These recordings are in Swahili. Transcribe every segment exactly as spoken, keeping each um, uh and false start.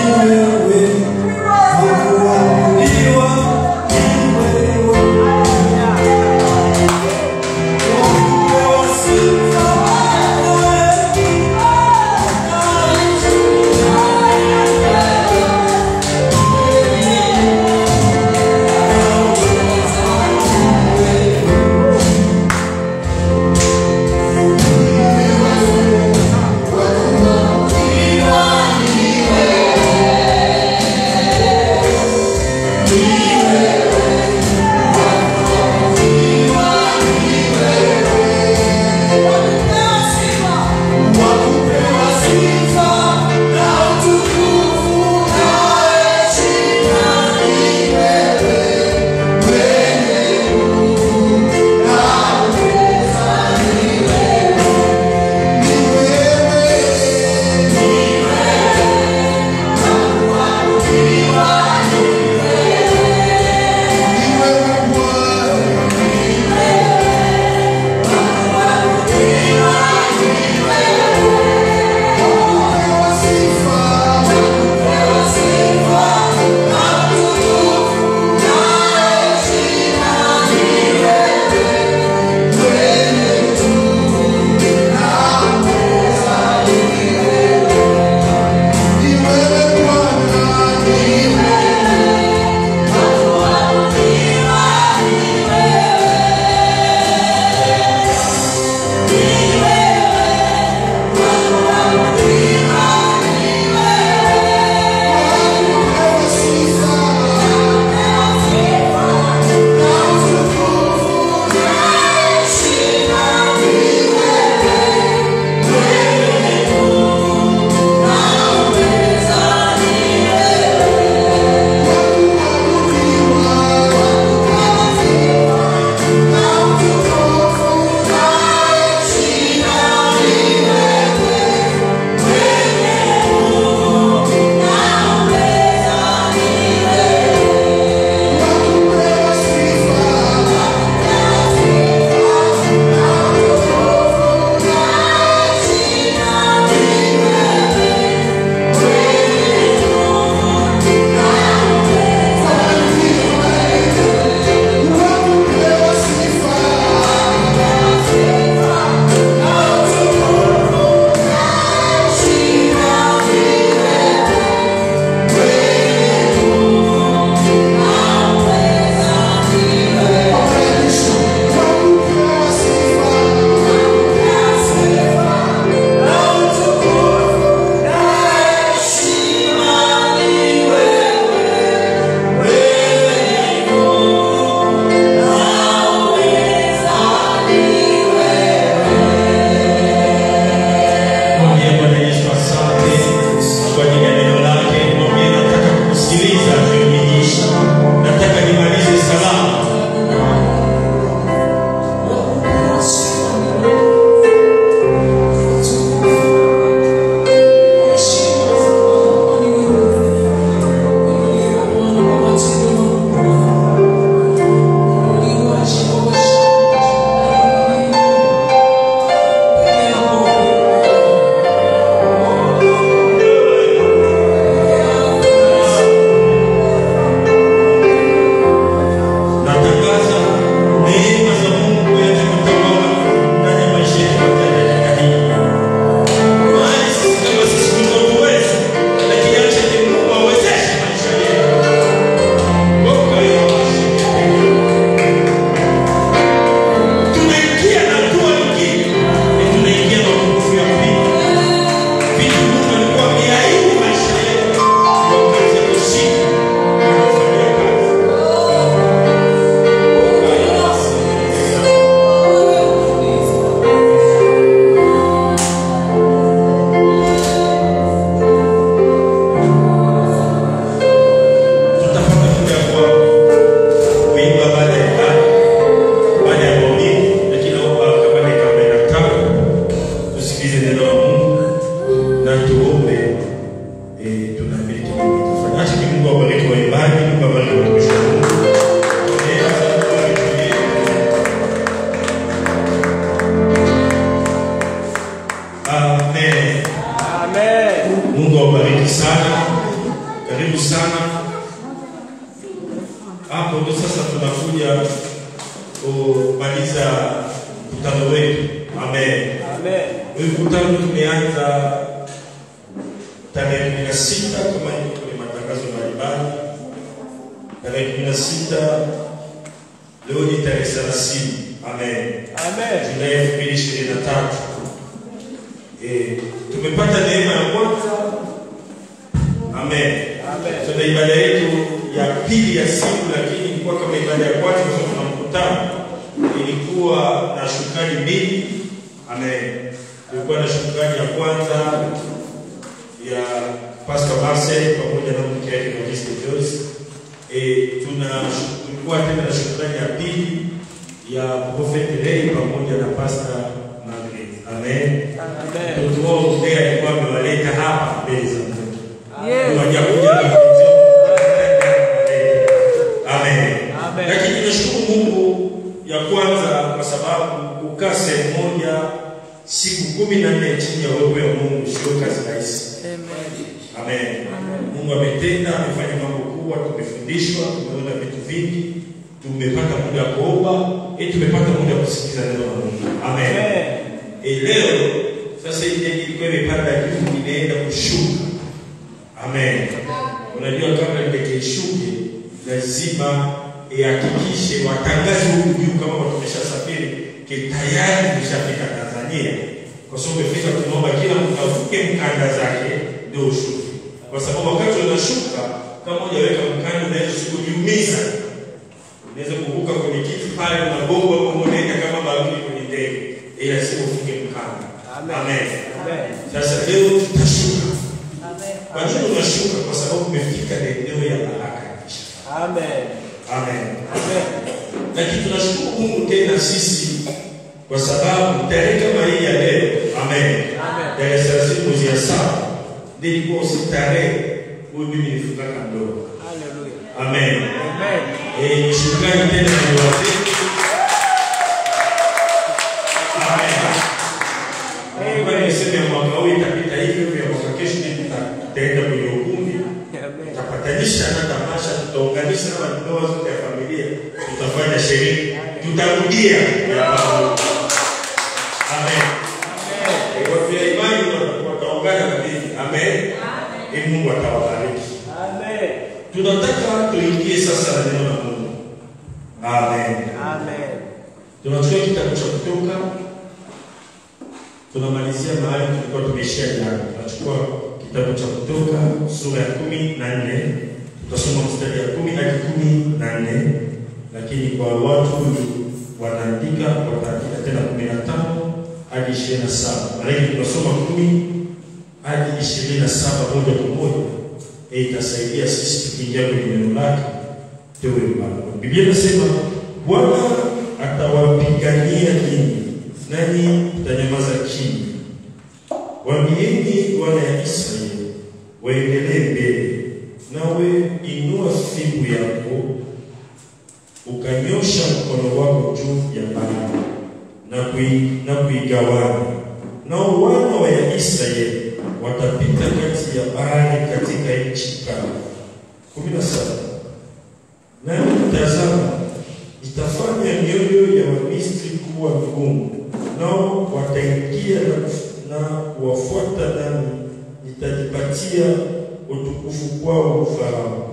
Mungu awabariki sana. Karibu sana. Hapo ndo sasa tunakuja kumaliza mkutano wetu. Amen. Amen. Huu mkutano tumeanza tarehe kumi na sita kama ilivyo kwenye matangazo mbalimbali. Tarehe kumi na sita, leo ni tarehe thelathini. Amen. Amen. Julai elfu mbili ishirini na tatu. Eh, tumepata neema ya kwanza. Amen. Amen. Tuna ibada yetu ya pili ya siku, lakini ilikuwa kama ibada ya kwanza kwa sababu tuna mkutano. Ilikuwa na shukrani mbili. Amen. Ilikuwa na shukrani ya kwanza ya Pastor Marcel pamoja na mke wake Modeste Joyce. Eh, tuna tulikuwa tena na shukrani ya pili ya Prophet Ray pamoja na Pastor Margaret. Amen. Amen. Mtoto wao ndiye alikuwa amewaleta hapa mbele za Mungu. Yes. Wajakuja na Amen. Amen. Lakini nashukuru Mungu ya kwanza kwa sababu kukaa sehemu moja siku kumi na nne chini ya uwepo wa Mungu sio kazi rahisi. Amen. Amen. Mungu ametenda, amefanya mambo kubwa, tumefundishwa, tumeona vitu vingi, tumepata muda wa kuomba, eh tumepata muda wa kusikiliza neno la Mungu. Amen. Amen. Eh leo sasa ile ilikuwa imepanda juu inaenda kushuka. Amen. Unajua kama ndege ishuke lazima ihakikishe watangaze huko juu kama watu wameshasafiri tayari tumeshafika Tanzania. Kwa sababu umefika, tunaomba kila mtu avuke mkanda zake ndio ushuke. Kwa sababu wakati unashuka kama hujaweka mkanda unaweza kujiumiza. Unaweza kuvuka kwenye kiti pale na bongo hapo unaenda kama baruni kwenye ndege. Ila sio ufunge mkanda. Amen. Amen. Amen. Sasa leo tutashuka. Amen. Kwa nini unashuka? Kwa sababu umefika eneo ya baraka. Amen. Amen. Amen. Lakini tunashukuru Mungu tena sisi kwa sababu tarehe kama hii ya leo. Amen. Amen. Tarehe thelathini mwezi ya saba ndio ilikuwa tarehe huyu mimi nilifunga ndoa. Hallelujah. Amen. Amen. Eh, shukrani tena kwa wazee. Amen. Eh, kwa niseme mwaka huu itapita hivyo vya mwaka kesho tutaenda kwenye ukumbi. Amen. Tutapatanisha na tamasha, tutaunganisha na ndoa zote ya familia, tutafanya sherehe, tutarudia ya Mungu. Amen. Amen. Kwa vile imani wataungana na dini. Amen. Amen. Mungu atawabariki. Amen. Tunataka tuingie sasa na neno la Mungu. Amen. Amen. Tunachukua kitabu cha Kutoka. Tunamalizia mahali tulikuwa tumeishia jana. Tunachukua kitabu cha Kutoka sura ya kumi na nne. Tutasoma mstari ya kumi hadi kumi na nne. Lakini kwa watu wanaandika wataandika tena kumi na tano hadi ishirini na saba. Lakini tunasoma kumi hadi ishirini na saba moja kwa moja. E, itasaidia sisi tukiingia kwenye neno lake tewe mbali. Biblia inasema Bwana atawapigania ninyi, nanyi mtanyamaza kimya. Waambieni wana ya Israeli waendelee mbele, nawe inua fimbo yako ukanyosha mkono wako juu ya bahari na kui, na kuigawanya. Nao wana wa ya Israeli watapita kati ya bahari katika nchi kavu. kumi na saba. Nami tazama, itafanya mioyo ya Wamisri kuwa migumu, nao wataingia na kuwafuata, nami nitajipatia utukufu kwao Farao.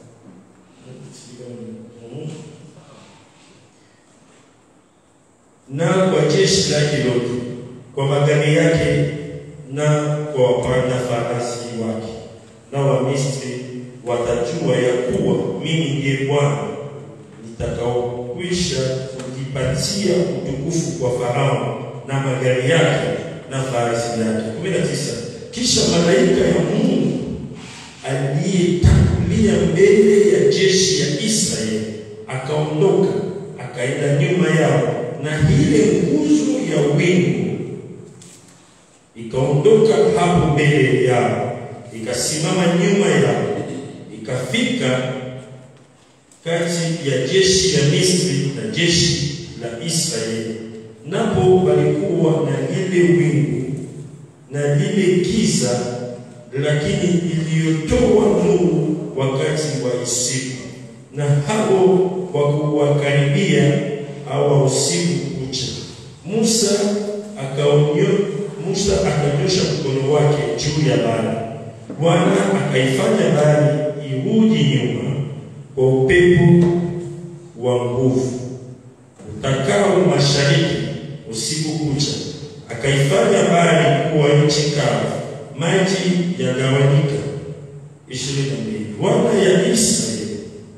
Na kwa jeshi lake lote, kwa magari yake na kwa wapanda farasi wake. Na Wamisri watajua ya kuwa mimi ndiye Bwana nitakaokwisha kujipatia utukufu kwa Farao na magari yake na farasi yake. kumi na tisa. Kisha malaika ya Mungu aliyetangulia mbele ya jeshi ya Israeli akaondoka akaenda nyuma yao, na ile nguzo ya wingu ikaondoka hapo mbele yao, ikasimama nyuma yao, ikafika kati ya jeshi la Misri na jeshi la Israeli. Napo walikuwa na lile wingu na lile giza, lakini iliyotoa nuru usiku, na hao wakuwakaribia au usiku kucha. Musa akaonyo Musa akanyosha mkono wake juu ya bahari. Bwana akaifanya bahari irudi nyuma kwa upepo wa nguvu utakao mashariki usiku kucha. Akaifanya bahari kuwa nchi kavu, maji yagawanyika. ishirini na mbili. Wana ya Israeli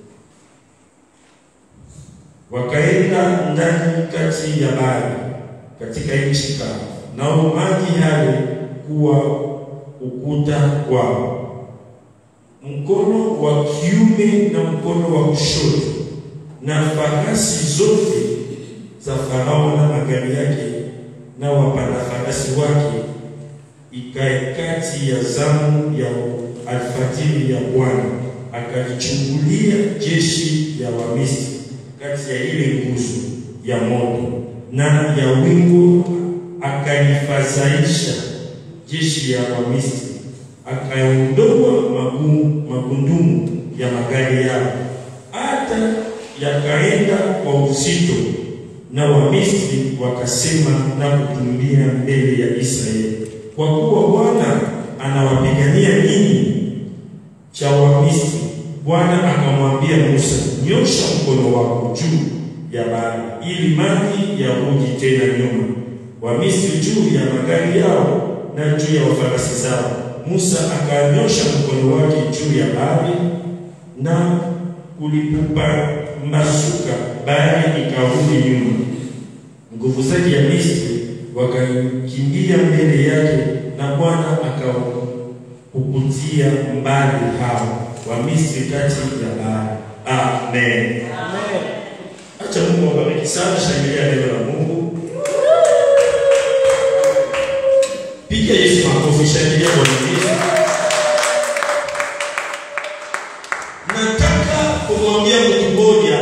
wakaenda ndani kati ya bahari katika nchi kavu, nao maji yale kuwa ukuta kwao, mkono wa kiume na mkono wa kushoto, na farasi zote za Farao na magari yake na wapanda farasi wake ikae kati ya zamu ya alfajiri ya Bwana. Akalichungulia jeshi ya Wamisri kati ya ile nguzo ya moto na ya wingu, akalifadhaisha jeshi ya Wamisri, akaondoa magundumu ya magari yao, hata yakaenda kwa uzito, na Wamisri wakasema na kukimbia mbele ya Israeli, kwa kuwa Bwana anawapigania ninyi cha Wamisri. Bwana akamwambia Musa, nyosha mkono wako juu ya bahari, ili maji yarudi tena nyuma, Wamisri juu ya magari yao na juu ya farasi zao. Musa akanyosha mkono wake juu ya bahari, na kulipupa masuka, bahari ikarudi nyuma. Nguvu zake ya Misri wakakimbia mbele yake, na Bwana akawapukutia mbali hao Wamisri kati ya bahari. Amen. Amen. Acha Mungu awabariki sana. Shangilia neno la Mungu. Piga Yesu makofi, shangilia Bwana Yesu. Nataka kumwambia mtu mmoja,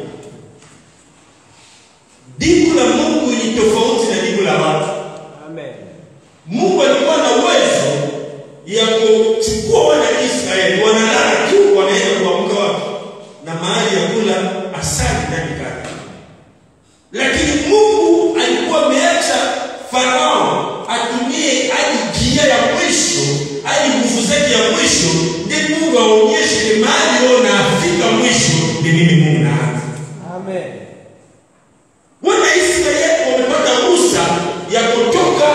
dibu la Mungu ni tofauti na dibu la watu. Amen. Mungu alikuwa na uwezo ya kuchukua wana Israeli, wanalala tu, wanaenda kuamka wapi? Na mahali ya kula asali ndani kati. Lakini Mungu alikuwa ameacha Farao atumie hadi gia ya mwisho, hadi nguvu zake ya mwisho, ndiye Mungu aonyeshe mahali wao na afika mwisho, ni mimi Mungu naanza. Amen. Wana Israeli wamepata ruhusa ya kutoka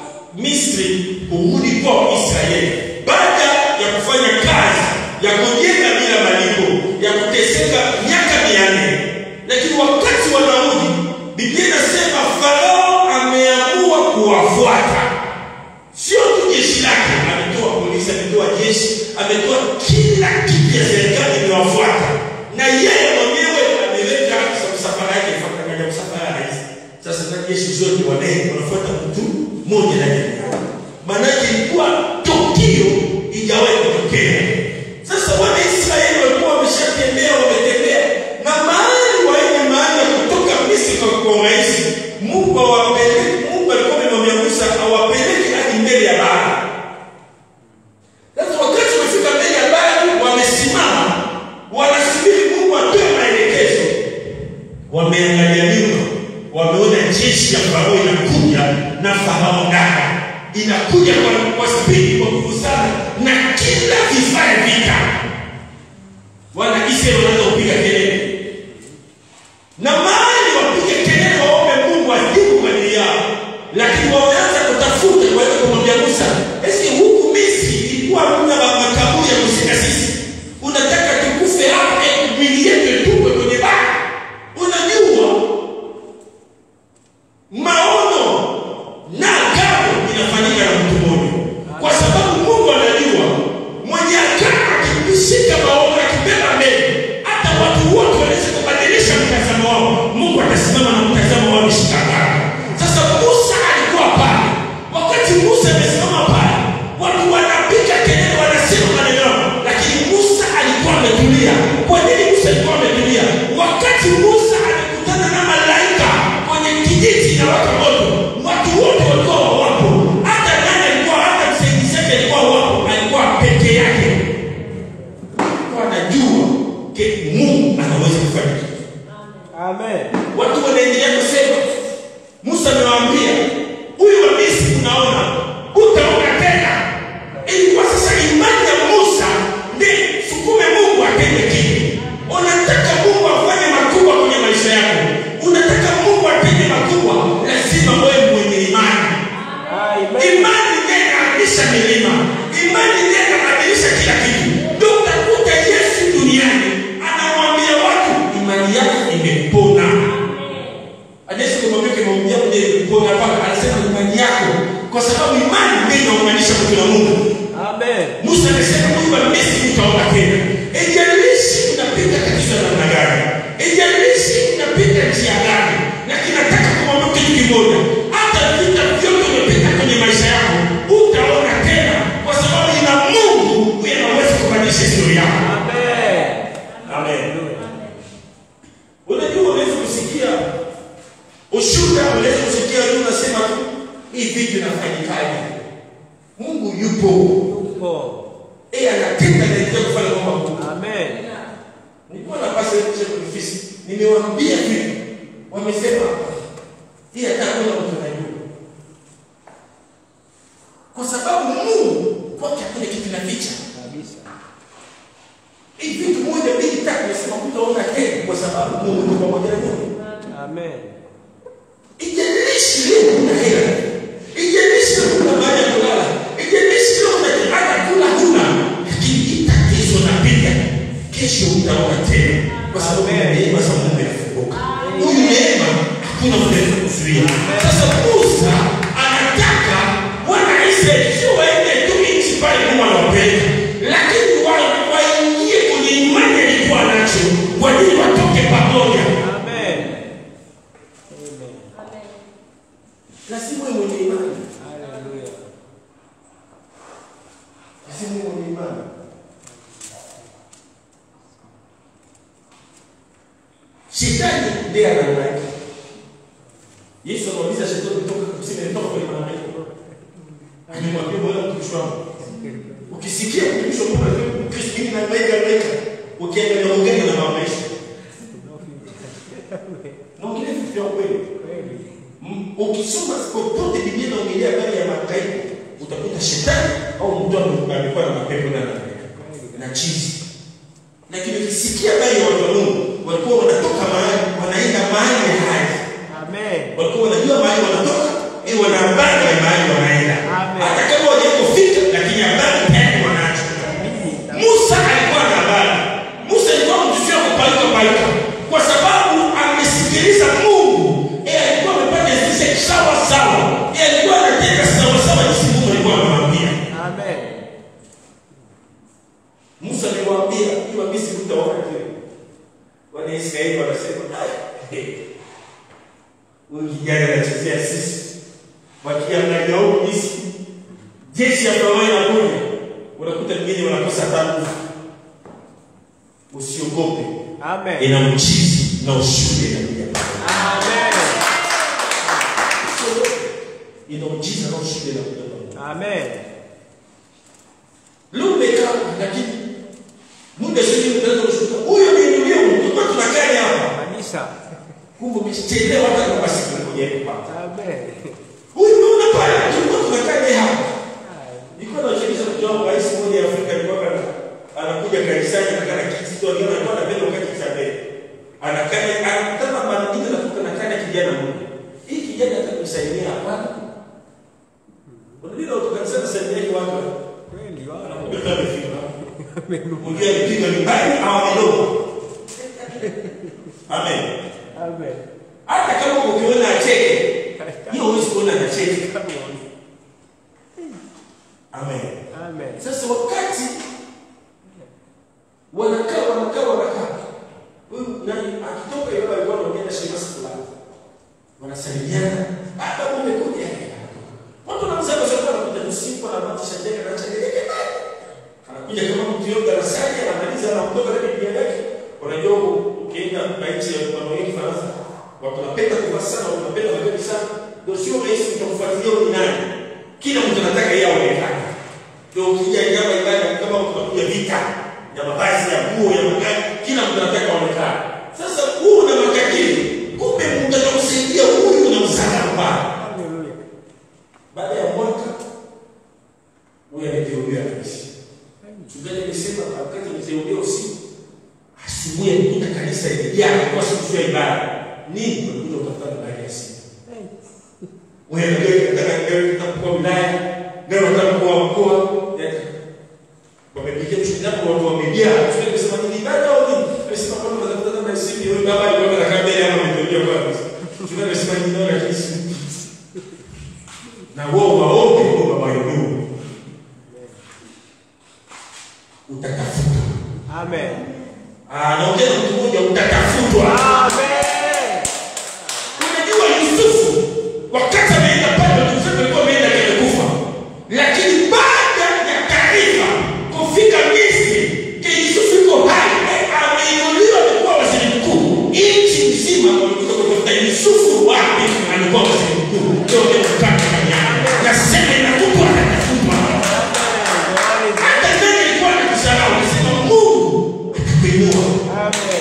Misri kurudi kwa Israeli baada ya kufanya kazi ya kujenga bila malipo, ya kuteseka miaka mia nne. Lakini wakati wanarudi, Biblia inasema Farao ameamua kuwafuata. Sio tu jeshi lake, ametoa polisi, ametoa jeshi, ametoa kila kitu ya serikali imewafuata. Na yeye mwenyewe ameweka msafara yake, ifuataje msafara rais. Sasa na jeshi zote wanaenda wanafuata mtu mmoja na yeye. Maana ilikuwa tukio ijawahi kutokea. Sasa wana Israeli walikuwa wameshatembea, wametembea na mahali waende mahali ya kutoka Misri kwa kwa urahisi. Mungu awapeleke, Mungu alikuwa amemwambia Musa awapeleke hadi mbele ya bahari. Sasa wakati wamefika mbele ya bahari, wamesimama wanasubiri Mungu atoe maelekezo. Wameangalia nyuma, wameona jeshi ya Farao inakuja na Farao ndani. Inakuja kwa, kwa spidi, kwa nguvu sana, na kila vifaa vita. Wana Israeli wanaanza kupiga kelele. Na mahali wapige kelele waombe Mungu ajibu kwa ajili yao. Lakini wameanza kutafuta, waanza kumwambia Musa, "Esi huku Misri ilikuwa kuna makaburi ya kuzika sisi. Unataka tukufe hapa ili mwili yetu tupe kwenye bahari?" Unajua maono na agano inafanyika na mtu mmoja. Kwa sababu Mungu anajua mwenye agano akishika maono akibeba mbele, hata watu wote ke Mungu anaweza kufanya kitu. Amen. Watu wanaendelea kusema Musa amewaambia huyu wa Misri unaona utaona tena. Ilikuwa sasa imani ya Musa ndiyo sukume Mungu atende kitu. Unataka Mungu afanye makubwa kwenye maisha yako, unataka Mungu atende makubwa, lazima wewe mwenye imani. Amen. Imani ndiyo inahamisha milima, imani ndiyo inabadilisha kila kitu. Ndio utakuta Yesu duniani anamwambia watu imani yako imepona. Yesu kumwambia kumwambia mwenye kupona hapa, anasema imani yako, kwa sababu imani ndiyo inaunganisha mtu na Mungu. Amen. Musa anasema Mungu wa Misri utaona tena. Ijalishi unapita katika namna gani, ijalishi unapita njia gani, na kinataka kumwambia kitu kimoja, hata vita vyote umepita kwenye maisha yako utaona tena, kwa sababu ina Mungu huyo anaweza kubadilisha historia yako. Amen. Amen. Unajua unaweza kusikia ushuhuda, unaweza kusikia leo unasema hii vitu inafanyikaje? Mungu yupo. Yupo. Eh, anatenda na ndio kufanya mambo. Amen. Nilikuwa na pasa hiyo kufisi. Nimewaambia hivi. Wamesema hii atakuwa mtu anajua. Kwa sababu Mungu kwa hakuna kitu kinaficha kabisa. Hii vitu moja mbili tatu nasema utaona tena kwa sababu Mungu ni pamoja na wewe. Amen. Ijalishi leo una hela, ijalishi leo una baada ya kulala, ijalishi leo unataka kula huna, lakini tatizo napita, kesho utaona tena, kwa sababu neema za Mungu inafunguka. Huyu neema hakuna mwenye kuzuia. Sasa Musa anataka wana Israeli sio waende tu nchi pale Mungu anawapenda, lakini waingie kwenye imani alikuwa nacho, kwa nini watoke pamoja. Lazima uwe mwenye imani. Haleluya. Lazima uwe mwenye imani. Shetani ndiye analaika. Yesu anauliza shetani kutoka kusema nitoka kwa imani yako. Anamwambia Bwana mtumishi wangu, ukisikia mtumishi wangu anasema Kristo ni na maika maika, ukiangalia ongea na maisha. Naongea vitu vya kweli. Ukisoma popote Biblia inaongelea habari ya mataifa, utakuta shetani au mtu amekuwa na mapepo na na chizi. Lakini ukisikia habari ya watu wa Mungu, walikuwa wanatoka mahali wanaenda mahali ya haji. Amen. Walikuwa wanajua mahali wanatoka, ili wana habari ya mahali wanaenda. Amen. Hata kama hawajafika, lakini habari tayari wanacho. Musa alikuwa na habari. Musa alikuwa mtu sio kupalika palika, kwa sababu amesikiliza Mungu. Yeye alikuwa amepata zile sawa sawa. Yeye alikuwa anatenda sawa sawa jinsi Mungu alikuwa anamwambia. Amen. Musa aliwaambia, "Iwa Misri utaona tena." Wana Israeli wanasema, "Ai, huyu kijana anachezea sisi." Wakiangalia huko Misri, jeshi ya Farao inakuja. Unakuta wengine wanakosa tabu. Usiogope. Amen. Ina mchizi na ushuhuda na Biblia. Amen. Ina mchizi na ushuhuda na Biblia. Amen. Lumeka lakini Mungu asiye mtendo ushuhuda. Huyo ni ndio tulikuwa tunakaa hapa. Kanisa. Mungu umechelewa hata kwa siku moja hapa. Amen. Huyu ndio unapaya tulikuwa tunakaa hapa. Nilikuwa najiuliza mjomba wa rais mmoja wa Afrika alikuwa anakuja kanisani akana kiti tu aliona alikuwa anapenda wakati cha mbele. Anakaa anakutana bandika na kutoka na kana kijana mmoja. Hii kijana atakusaidia hapa. Unajua utokanisa kusaidia watu. Kweli wao anakuja kama hivi. Mungia mpinga nyumbani au midogo. Amen. Amen. Hata kama ukiona acheke, hiyo huwezi kuona anacheke kama wewe. Amen. Amen. Sasa wakati wanakaa wanakaa wanakaa, huyu nani akitoka yule alikuwa anaongea shirika fulani, wanasalimiana, hata umekuja watu wanamsema sasa anakuja usiku na mati shajeka na chakeke anakuja kama mtu yote darasani anamaliza na kutoka na Biblia yake. Unajua ukienda nchi ya kwa wengi Faransa watu wanapenda kuvaa sana, wanapenda magari sana, ndio sio rahisi kufuatilia ni nani. Kila mtu anataka yeye aonekane. Ndio ukija nyama ibada kama utakuja vita ya mavazi ya nguo ya magari, kila mtu kanisa ilijaa kwa siku ya ibada. Nini walikuja kutafuta ndani ya siku? Wewe ndio unataka kwa wilaya, ndio unataka kwa mkoa. Wamepigia mshindano watu wamejaa. Sio kusema ni ibada au nini? Sema kwa nini unataka na siku wewe baba alikuwa anakaa mbele ama ametoka kwanza. Tunasema ni ndio la kisi. Na wao waombe kwa baba yenu. Utakafutwa. Amen. Ah, naongea mtu mmoja utakafutwa. Amen. Unajua Yusufu wakati ameenda pale Yusufu alikuwa ameenda kile kufa. Lakini baada ya taarifa kufika Misri, ke Yusufu yuko hai, ameinuliwa kwa waziri mkuu. Nchi nzima walikuwa kutafuta Yusufu wapi alikuwa waziri mkuu. Ndio ndio kaka kanyana. Na sema inakuwa atakafutwa. Hata nani alikuwa anakusahau anasema Mungu atakuinua. Amen.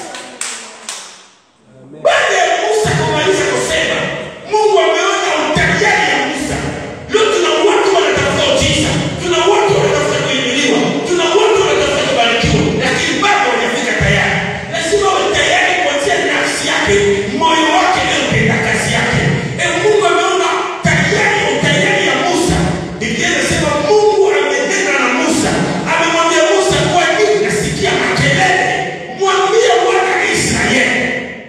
Baada ya Musa kumaliza kusema, Mungu ameona utajiri ya Musa. Leo tuna watu wanatafuta ujiza, tuna watu wanatafuta kuinuliwa, tuna watu wanatafuta kubarikiwa, lakini bado hawajafika tayari. Lazima wawe tayari kuanzia nafsi yake, moyo wake na upenda kazi yake. E, Mungu ameona tayari utajiri ya Musa. Biblia inasema Mungu amenena na Musa, amemwambia Musa, kwa nini nasikia makelele? Mwambie wana Israeli.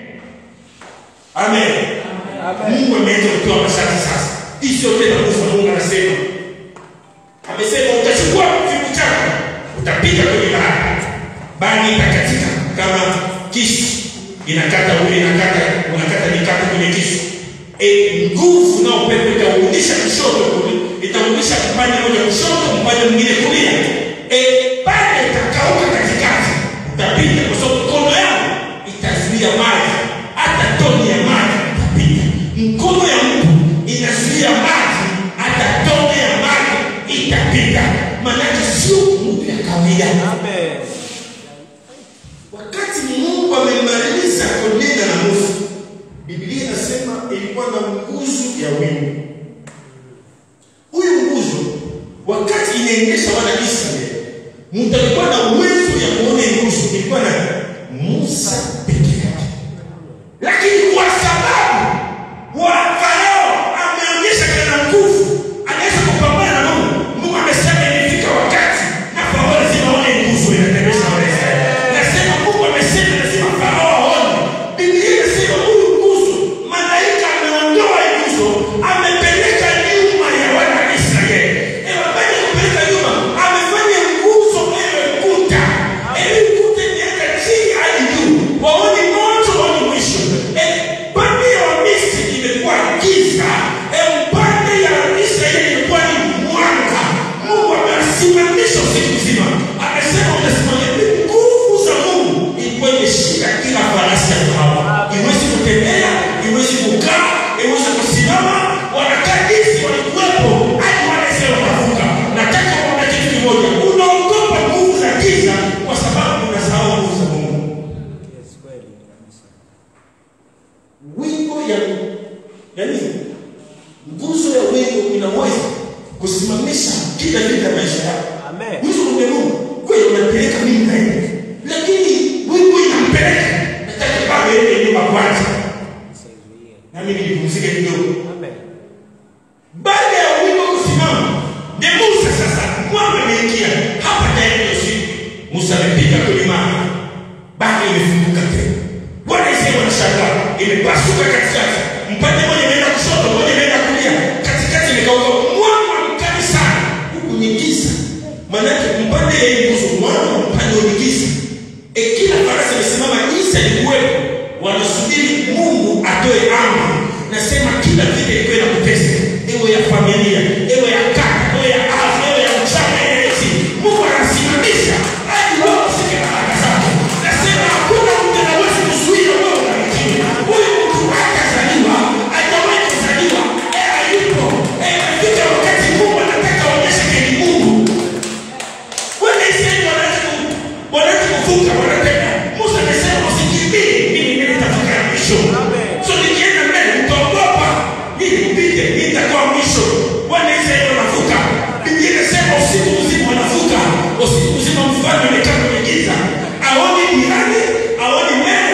Amen. Amen. Mungu ameanza kutoa masharti sasa. Hizo tena Musa Mungu anasema. Amesema utachukua fimbo chako, utapiga kwenye bahari. Bahari itakatika kama kisu. Inakata ule inakata, unakata mikate kwenye kisu. E, nguvu na upepo itaurudisha kushoto kule, itaurudisha upande mmoja kushoto, upande mwingine kulia. E, pale itakauka katikati. Utapiga kwa sababu mkono yako itazuia maji. Hata tone ya maji itapita. Mkono ya mtu inazuia maji, hata tone ya maji itapita. Maana sio mtu ya kawaida. Amen. Wakati Mungu amemaliza kunena na Musa, Biblia inasema ilikuwa na nguzo ya wingu. Huyu nguzo wakati inaendesha wana Israeli, mtu alikuwa na uwezo ya kuona nguzo ilikuwa na Musa pekee yake. Lakini kwa sababu wa Farao ameonyesha kana nguvu, anaweza kupambana na Mungu. Mungu amesema imefika wakati na Farao lazima aone nguvu inatembea wana Israeli. Nasema Mungu amesema lazima Farao aone. Biblia inasema huyu nguzo, malaika ameondoa nguzo, amepeleka nyuma ya wana Israeli. E, baada ya kupeleka nyuma, amefanya nguzo ile kuta. Ile kuta inaenda chini hadi juu. Waone moto wa mwisho. E, pande ya Misri imekuwa giza. E, pande ya Israeli imekuwa ni mwanga. Mungu amesimamisha usiku mzima. Amesema utasimamia nguvu za Mungu ilikuwa imeshika kila farasi ya Farao. Iwezi kutembea, iwezi kukaa, iwezi kusimama. Wanakadisi walikuwepo hadi wanasema watavuka. Nataka kuona kitu kimoja. Unaogopa nguvu za giza kwa sababu unasahau nguvu za Mungu. Yes, kweli kabisa. Wingo ya yani nguzo ya wingo inaweza kusimamisha kila kitu ya maisha yako. Amen. Nguzo ya Mungu kweli unapeleka mimi na yeye. Lakini wingo inampeleka. Nataka bado yeye ndio kwanza. Na mimi nipumzike kidogo. Amen. Baada ya wingo kusimama, ni Musa sasa mwanga umeingia. Hapa tayari ndio siku. Musa amepiga kwenye maji. Bahari imefunguka tena. Bwana Yesu anashangaa, imepasuka katikati. Mpande mmoja unaenda kushoto, mmoja unaenda kulia. Katikati imekauka mwanga mkali sana. Huku ni giza. Maana mpande ya nguzo mwanga, mpande wa giza. E, kila farasi amesimama Isa alikuwepo. Wanasubiri Mungu atoe amri. Nasema kila vile iko na kutesa. Ewe ya familia, ewe ya kaka, ewe ya afya, ewe ya mchana, ewe ya eti. Mungu anasimamisha. Hadi wao usikie baraka zako. Nasema hakuna mtu anaweza kuzuia wewe ubarikiwe. Huyu mtu hatazaliwa, hajawahi kuzaliwa. Eh, hayupo. Eh, imefika wakati Mungu anataka aonyeshe kile Mungu. Wana Israeli wanataka wanataka kuvuka, wanataka. Musa amesema usikimbie, mimi nitavuka mwisho. Amen. So nikienda mbele utaogopa, mimi upige, nitakuwa mwisho. Wana Israeli wanavuka. Biblia inasema usiku mzima wanavuka. Usiku mzima mfalme amekaa kwenye giza. Aone jirani, aone mbele,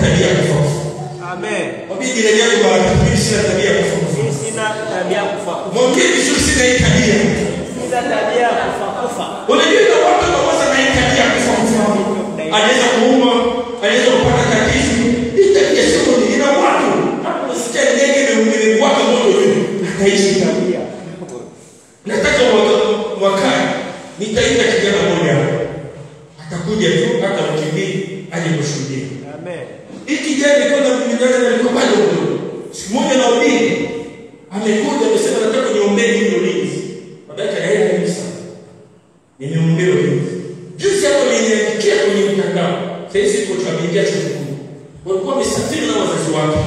tabia ya kufa. Amen. Mwambie jirani yako mara tatu, sina tabia ya kufa. Sina tabia ya kufa. Mwambie vizuri, sina hii tabia. Sina tabia ya kufa kufa. Unajua ile watu wanaoanza na hii tabia ya kufa kufa. Anaweza kuuma, anaweza kupata tatizo. Hii tabia sio ni ina watu. Hapo unasikia ndege na umeme wako moto juu. Ataishi tabia. Nataka wakati nitaita kijana mmoja. Atakuja tu hata wiki mbili aje kushuhudia. Amen. Hii kijana alikuwa na mjana na alikuwa bado mdogo. Siku moja na ubiri amekuja amesema nataka niombee hii ulinzi. Baadaye kaenda kanisa. Nimeombea ulinzi. Juzi hapo niliandikia kwenye mtandao. Sasa iko tuameingia chuo kikuu. Walikuwa wamesafiri na wazazi wake.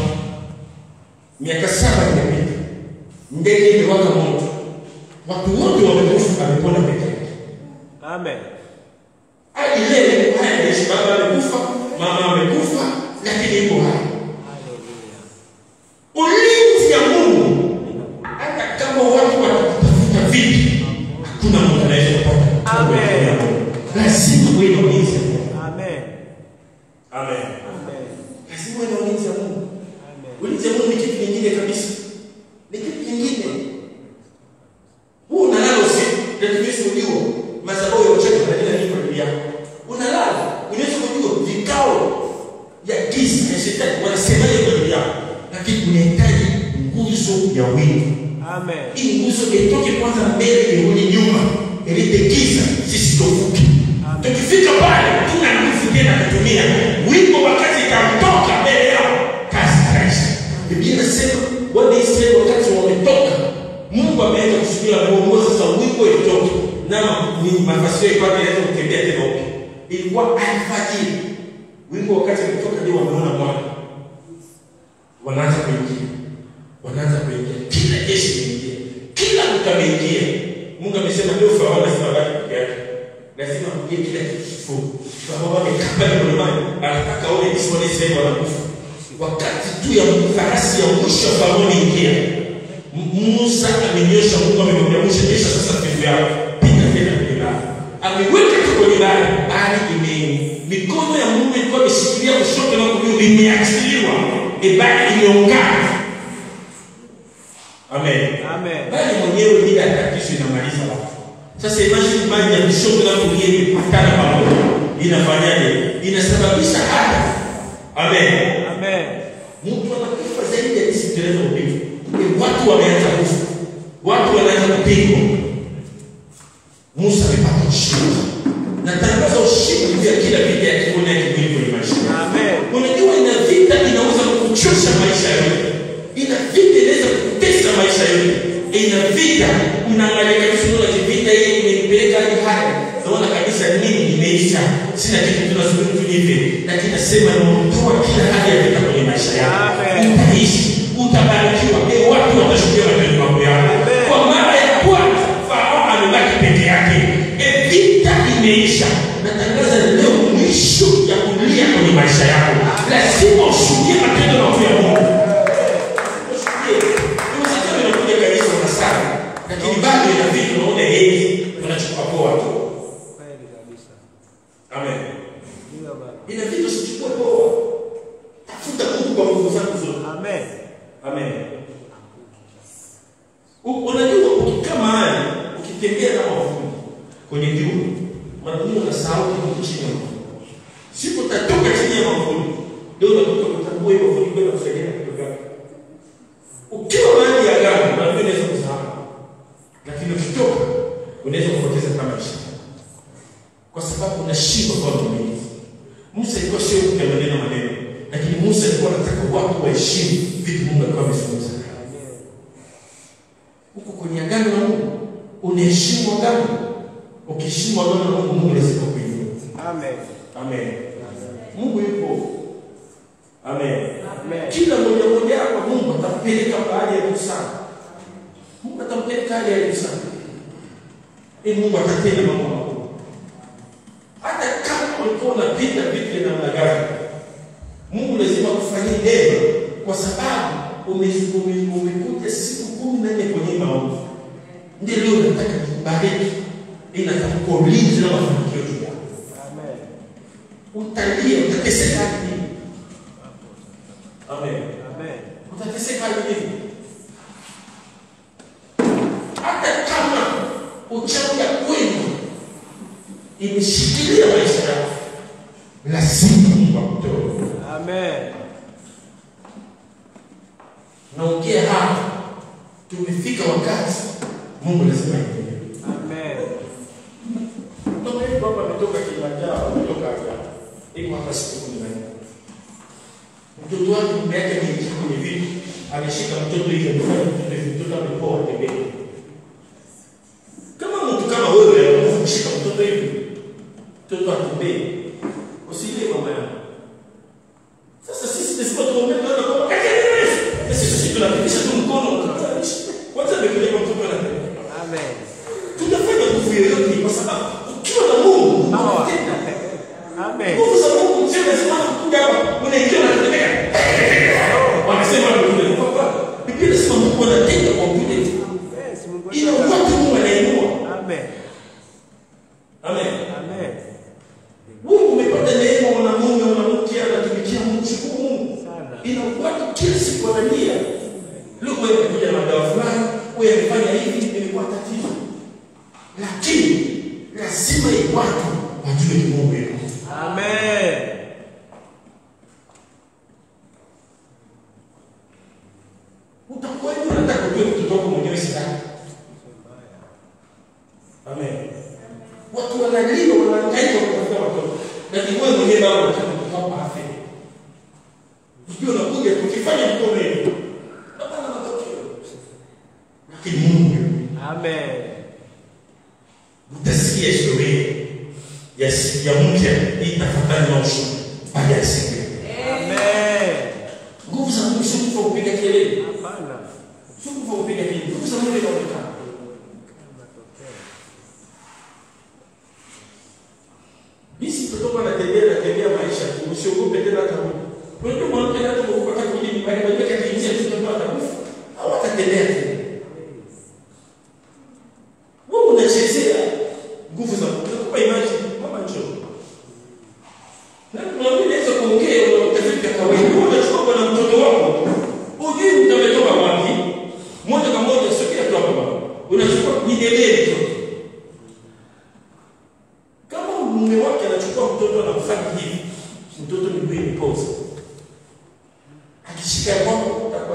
Miaka saba imepita. Ndege imewaka moto. Watu wote wamekufa, amepona peke yake. Amen. Hadi leo haya ndio baba amekufa, mama amekufa, lakini yuko hai. Haleluya. Ulinzi ya Mungu hata kama watu wanatafuta vipi, hakuna mtu anaweza kupata. Amen. Lazima uwe na ulinzi. Amen. Amen. Amen. Lazima uwe na ulinzi ya Mungu. Amen. Ulinzi ya Mungu ni kitu kingine kabisa. Ni kitu kingine. Huu unalala usiku, lakini usijue madhabahu ya uchawi badala ni kwa ajili yako. Unalala, unaweza kujua vikao ya giza ya shetani wanasemaje kwa ajili yako. Lakini unahitaji nguzo ya wingu. Amen. Hii nguzo itoke kwanza mbele irudi nyuma. Ilete giza sisi tofuke. Tukifika pale tuna nguvu tena kutumia. Wingu wakati itamtoka mbele yao kazi kaisha. Biblia inasema wana Israeli wakati wametoka Mungu ameanza kushukua kuongoza sasa wingu itoke. Na ni mafasio yake yanaweza kutembea tena upya. Ilikuwa alfajiri. Wingu wakati kutoka ndio wameona Bwana. Wanaanza kuingia. Wanaanza kuingia. Kila jeshi linaingia. Kila mtu ameingia. Mungu amesema leo Farao lazima abaki peke yake. Lazima kuingia kila kitu. Farao amekaa pale mlimani, anataka aone jinsi wana Israeli wanakufa. Wakati tu ya farasi ya mwisho Farao ingia. Musa amenyosha, Mungu amemwambia Musa, nyesha sasa fimbo yako. Piga tena kwenye bahari. Ameweka tu kwenye bahari, bahari imeni. Mikono ya Mungu ilikuwa imeshikilia kushoto na kulia, imeachiliwa. Bahari imeungana. Amen. Amen. Bali mwenyewe bila tatizo inamaliza watu. Sasa imagine maji ya kushoto na kulia imepatana pamoja. Inafanyaje? Inasababisha haya. Amen. Amen. Mtu anakufa zaidi ya jinsi tunaweza kupigwa. Watu wameanza kufa. Watu wanaanza kupigwa. Musa amepata ushindi. Na tangaza ushindi vya kila vita ya kiroho na kimwili kwenye maisha. Amen. Unajua ina vita inaweza kukuchosha maisha yote. Ina vita inaweza kukutesa maisha yote. Ina vita unaangalia kabisa unaona vita hii imenipeleka hadi haya. Naona kabisa nini imeisha. Sina kitu tunasubiri tu nife. Lakini nasema naondoa kila hali ya vita kwenye maisha yako. Utaishi, utabarikiwa. Eh, watu watashuhudia matendo yako yako. Kwa mara ya kwanza Farao amebaki peke yake. Eh, vita imeisha. Natangaza leo mwisho ya kulia kwenye maisha yako. Lazima ushuhudie matendo yako ya Mungu. Lakini bado ina vitu unaona yeye unachukua poa tu. Kweli kabisa. Amen. Ndio baba. Ina vitu usichukue poa. Tafuta Mungu kwa nguvu zako zote. Amen. Amen. Unajua ukikaa mahali ukitembea na mafundi kwenye kiuno, mafundi unasahau kitu chini ya mafundi. Siku utatoka chini ya mafundi. Ndio unakuta kutambua hiyo mafundi kwenda kusaidia kitu gani. Ukiwa mahali ya gani, mafundi unaweza kusahau. Lakini ukitoka unaweza kupoteza kama maisha. Kwa sababu unashindwa kwa Mungu. Musa alikuwa sio kwa maneno maneno, lakini Musa alikuwa anataka watu waheshimu vitu Mungu alikuwa amezungumza. Huko kwenye agano la Mungu unaheshimu agano. Ukiheshimu agano la Mungu, Mungu lazima kuinua. Amen. Amen. Mungu yupo. Amen. Amen. Kila mmoja mmoja kwa Mungu atampeleka mahali ya juu sana. Mungu atampeleka hali ya juu sana. Ili Mungu atatenda mambo makubwa. Hata kama ulikuwa unapita vitu vya namna gani, Mungu lazima kufanyie neema, kwa sababu umekuja siku kumi na nne kwenye maombi. Ndio leo nataka kubariki, inatakuwa ulinzi na mafanikio tu. Amen. Utalia, utateseka nini? Amen. Amen. Utateseka hivi. Hata kama uchawi ya kwenu imeshikilia maisha yako, lazima Mungu akutoe. Amen. Naongea hapa, tumefika wakati Mungu lazima aingie. Amen. Kama hivi baba ametoka Kilimanjaro, ametoka hapa. Iko hapa siku kumi na nne. Mtoto wake mume yake ni kwenye vitu, ameshika mtoto hivi, amefanya mtoto hivi, mtoto amepoa tembea. Kama mtu kama wewe unamshika mtoto hivi, mtoto atembee. Usilie mama yangu. Sasa sisi tunasema tuombe ndio kwa kaka. Sisi sisi tunapitisha tu mkono kwanza amepeleka mtoto na Amen. Tunafanya nguvu yoyote kwa sababu ukiwa na Mungu unatenda. Amen. Nguvu za Mungu zile zinakuja hapa, unaingia na kutembea. Wanasema ndio kwa Biblia inasema Mungu anatenda kwa upinde. Yes, Mungu. Ila watu Mungu anainua. Amen. Amen. Amen. Mungu umepata neema, mwanamume mwanamke anatumikia Mungu, shukuru Mungu. Sana. Ina watu kila siku wanania. Leo wewe kuja na dawa fulani, wewe umefanya hivi, ilikuwa tatizo. Lakini lazima watu wajue ni Mungu. Amen. Utakuwa ni unataka kujua mtoto wako mwenyewe sasa. Amen. Watu wanalia, wanahangaika kutafuta watoto. Lakini wewe mwenyewe bado unataka kutoka afya. Ndio unakuja tukifanya mkono hivi. Hapana matokeo. Lakini Mungu. Amen. Utasikia historia ya ya mke itafakari na ushuhuda baada ya siku. Amen. Nguvu za Mungu sio kwa kupiga kelele. Hapana. Sio kwa kupiga kelele. Nguvu za Mungu inaonekana. Bisi kutoka na tembea na tembea maisha, usiogope tena hata Mungu. Wewe mwanamke hata Mungu hata kujini bali bali kakiingia tutapata kufa. Au atatembea tena. Wewe unachezea nguvu za Mungu. Kwa imani mama njoo. Na mwambie naweza kuongea utafika kawaida. Unachukua kwa mtoto wako. Ujui mtametoka wapi? Moja kwa moja sio kila kitu hapa. Unachukua nidelee tu. Kama mume wake anachukua mtoto na kufanya hivi, mtoto ni mwili pose. Akishika mkono utakuwa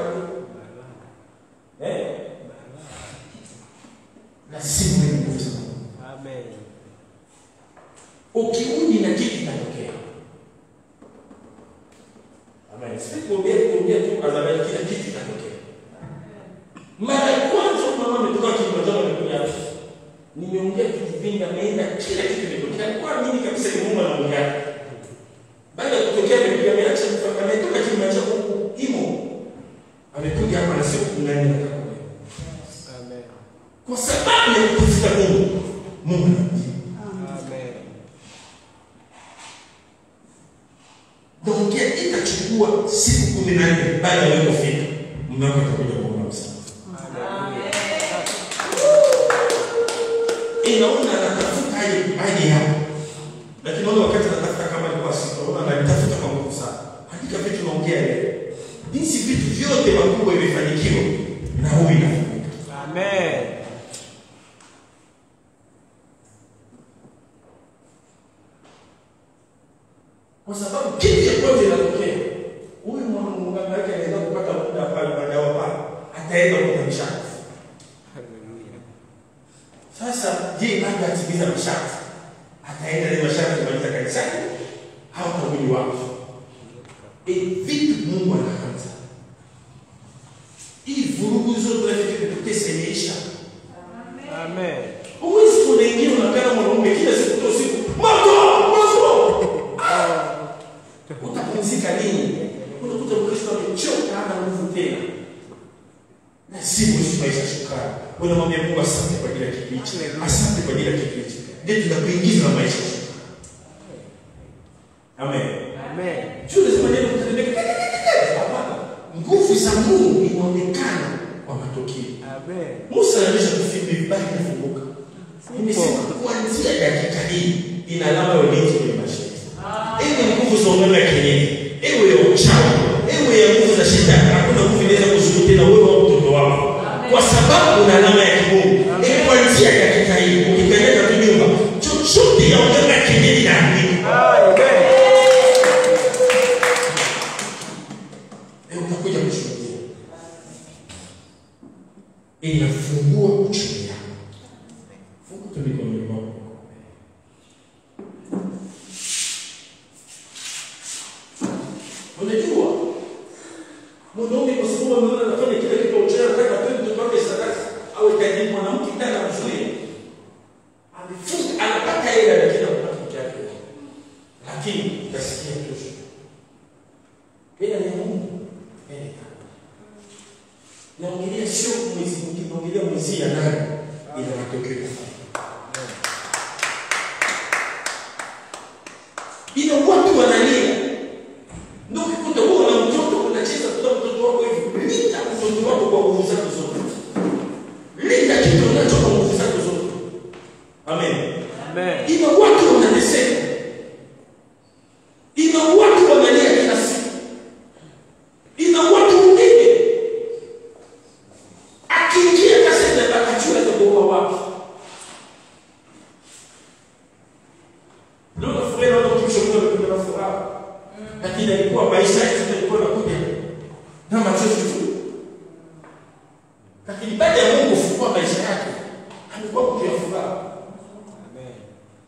eh? Lazima ni nguvu. Amen. Ukiudi na kitu kinatokea. Amen. Sisi kuongea kuongea tu azabani kila kitu kinatokea. Mara ya kwanza mama ametoka Kilimanjaro alikuja hapa. Nimeongea kipinga ameenda kila kitu kimetokea. Kwa nini kabisa ni Mungu anaongea? Baada ya kutokea amekuja ameacha mfaka ametoka Kilimanjaro huko imo. Amekuja hapa na siku kunani na kakao. Amen. Kwa sababu ya kutafuta Mungu. Mungu anajibu. Amen. Ndio itachukua siku kumi na nne baada ya wewe kufika. Mungu atakuja kuomba msamaha. Amen. Inaona anatafuta aje aje hapa. Lakini wale wakati anatafuta kama alikuwa sitaona anatafuta kwa nguvu sana. Hakika vitu tunaongea leo. Jinsi vitu vyote makubwa vimefanikiwa na huyu inafanyika. Amen. Kwa sababu kitu ya kwanza inatokea. Huyu mwanamke wake anaweza kupata muda pale baada ya pale. Ataenda kwa mshaka. Hallelujah. Sasa je, nani atimiza masharti? Ataenda ile masharti kumaliza kanisani au kwa mwili wake? Eh, vitu Mungu anaanza. Hii vurugu zote tunazotokea imeisha. Amen. Uwezi kuingia unakaa mwanaume kila siku tu siku. Moto, moto. Utapumzika nini? Unakuta Kristo amechoka hana nguvu tena. Na si mwisho maisha shukrani. Unamwambia Mungu asante kwa ajili ya kitu hichi. Asante kwa ajili ya kitu hichi. Ndio tunakuingiza maisha. Amen. Amen. Juu lazima neno kutendeka. Hapana. Nguvu za Mungu inaonekana kwa matokeo. Amen. Musa alisha kufika vibaya kufunguka. Nimesema kuanzia dakika hii ina alama ya ulinzi kwenye maisha. Ewe nguvu za umeme ya kienyeji, ewe ya uchawi, ewe ya nguvu kwa sababu una alama ya kimungu. Ni kuanzia dakika hii ukipeleka tu nyumba chochote ya uganga kienyeji na amini. Leo utakuja kushuhudia. Inafungua uchumi wako. Fungu tuliko mlima. Unajua mwanaume kwa sababu anaona anafanya kile kitu uchana anataka tu mtoto wake sadaka au itaji mwanamke ndani mzuri. Amefunga anapata hela lakini anapata kitu chake. Lakini utasikia tu. Hela ni Mungu. Hela. Naongelea sio mwezi mwingine, naongelea mwezi ya nane ina matokeo. Ina watu wanalia. Ndio ukikuta wewe na mtoto unacheza kwa mtoto wako hivi, linda mtoto wako kwa nguvu zako zote. Linda kitu unacho kwa nguvu zako zote. Amen. Amen. Ina watu wanateseka. Ina watu wanalia kila siku. Ina watu wengine akiingia kasema akachua ndio wapi. Ndio furaha ndio kimshoka kwa furaha. Lakini alikuwa maisha yake yalikuwa yanakuja na machozi tu. Lakini baada ya Mungu kufungua maisha yake, alikuwa kwa furaha. Amen.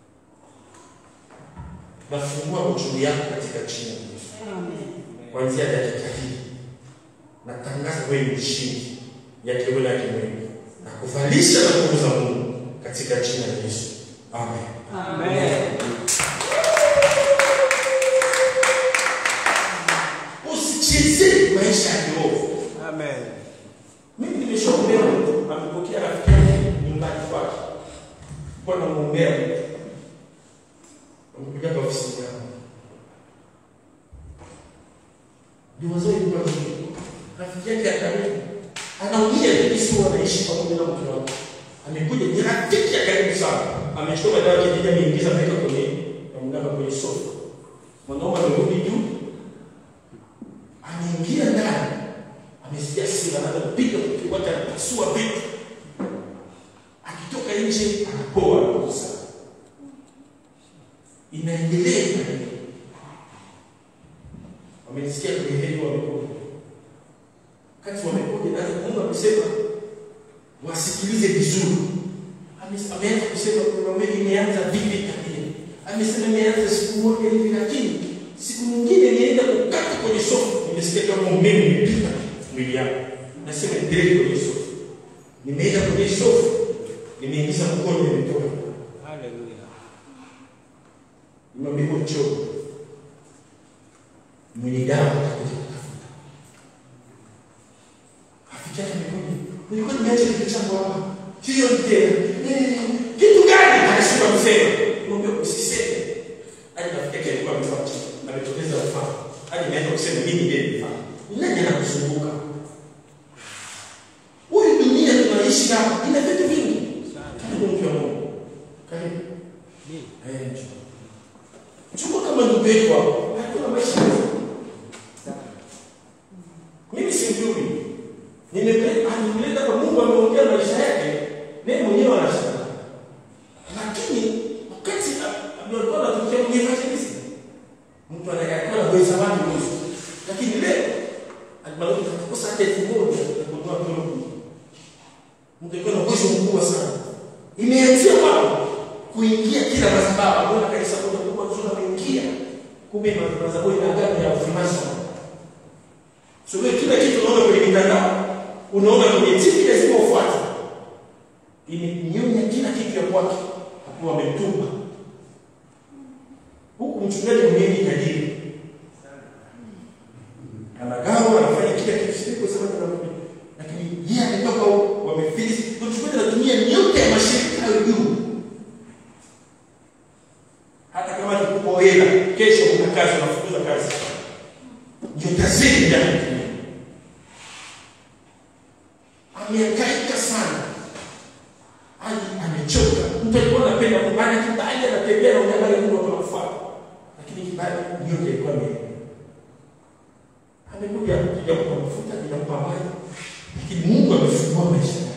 Nafungua uchumi wako katika jina la Yesu. Amen. Kuanzia dakika hii natangaza wewe mshindi yake wewe na kimwili na kuvalisha na nguvu za Mungu katika jina la Yesu. Amen. Amen. Usicheze maisha ya kiroho. Amen. Mimi nimeshaombea mtu amepokea rafiki yake nyumbani kwake. Kwa na muombea. Amekuja kwa ofisi yangu. Ndio wazee kwa rafiki yake akaribu. Anaongea jinsi wanaishi pamoja na mtu wake. Amekuja ni rafiki ya karibu sana. Amechukua dawa kijiji ameingiza maika kwenye mganga kwenye sofa. Mwanaume amerudi juu. Ameingia ndani. Amesikia sila anaanza kupiga watu anapasua vitu. Akitoka nje anapoa anakosa. Inaendelea hivi. Wamesikia kwenye heli wamekuja. Kati wamekuja na Mungu amesema wasikilize vizuri. Ameanza kusema kuna mimi imeanza vipi tabia. Amesema imeanza siku moja hivi lakini siku nyingine nienda kukata kwenye sofa. Nimesikia kama umeme umepita mwili yangu. Nasema ndio kwenye sofa. Nimeenda kwenye sofa. Nimeingiza mkono nimetoka. Haleluya. Nimebeba choo. Mwenye dawa atakuja kutafuta. Afika nimekuja. Nilikuwa nimeacha kitu changu hapa. Hiyo ndio. Kitu gani? Anasema msema. Mwambie usiseme. Hadi rafiki alikuwa amepata. Ametokeza mfano. Hadi nimeanza kusema mimi ndiye mfano. Nani anakusunguka? Huyu dunia tunaishi hapa ina vitu vingi. Karibu mtu wa Mungu. Karibu. Ni. Eh. Chukua kama ndugu yetu hapo. Hakuna maisha. Mimi si mjui. Nimepeleka animleta kwa Mungu ameongea maisha yake. Mimi mwenyewe anashangaa. Lakini wakati alikuwa anatokea kwenye evangelist. Mtu anayekuwa na uwezo wake mwisho. Lakini leo alibaruka kukosa hata elfu moja kutoa tolo. Mtu alikuwa na uwezo mkubwa sana. Imeanzia wapi? Kuingia kila madhabahu. Mbona kanisa moja kubwa nzuri ameingia? Kumbe madhabahu ina agano ya ufimasha. So wewe kila kitu unaona kwenye mitandao, unaona kwenye T V lazima ufuate. Imenyonya kila kitu ya kwake. Hapo wamemtuma. Huku mchungaji mwenyewe ni tajiri. Anagawa anafanya kila kitu siku kwa sababu lakini yeye anatoka wamefilisi. Mchungaji anatumia nyote ya mashirika hayo juu. Hata kama tukupo hela, kesho kuna kazi unafukuza kazi. Ndio tazidi ndani. Amehangaika sana. Hadi amechoka. Mtu alikuwa anapenda kupanda kibali anatembea na unaangalia Mungu anafuata. Lakini kibali ndio kilikuwa mimi. Amekuja kuja kwa mafuta ninampa maji. Lakini Mungu amefungua maisha yake.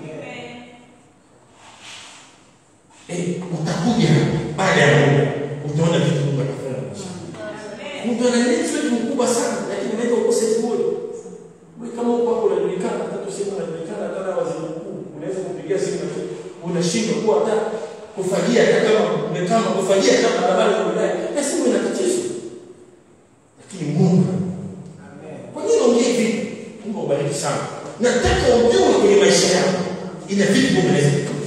Eh, utakuja baada ya muda utaona vitu Mungu anafanya. Mtu ana network mkubwa sana lakini anaweza ukosefu wote. Wewe kama uko hapo unajulikana, hata tuseme unajulikana hata waziri mkuu, unaweza kupigia simu na unashindwa kuwa hata kufagia hata kama umekama kufagia hata barabara ya wilaya. Na simu ina tatizo. Lakini Mungu. Amen. Kwa nini ongea hivi? Mungu abariki sana. Nataka ujue kwenye maisha yako ina vitu Mungu anaweza kufanya.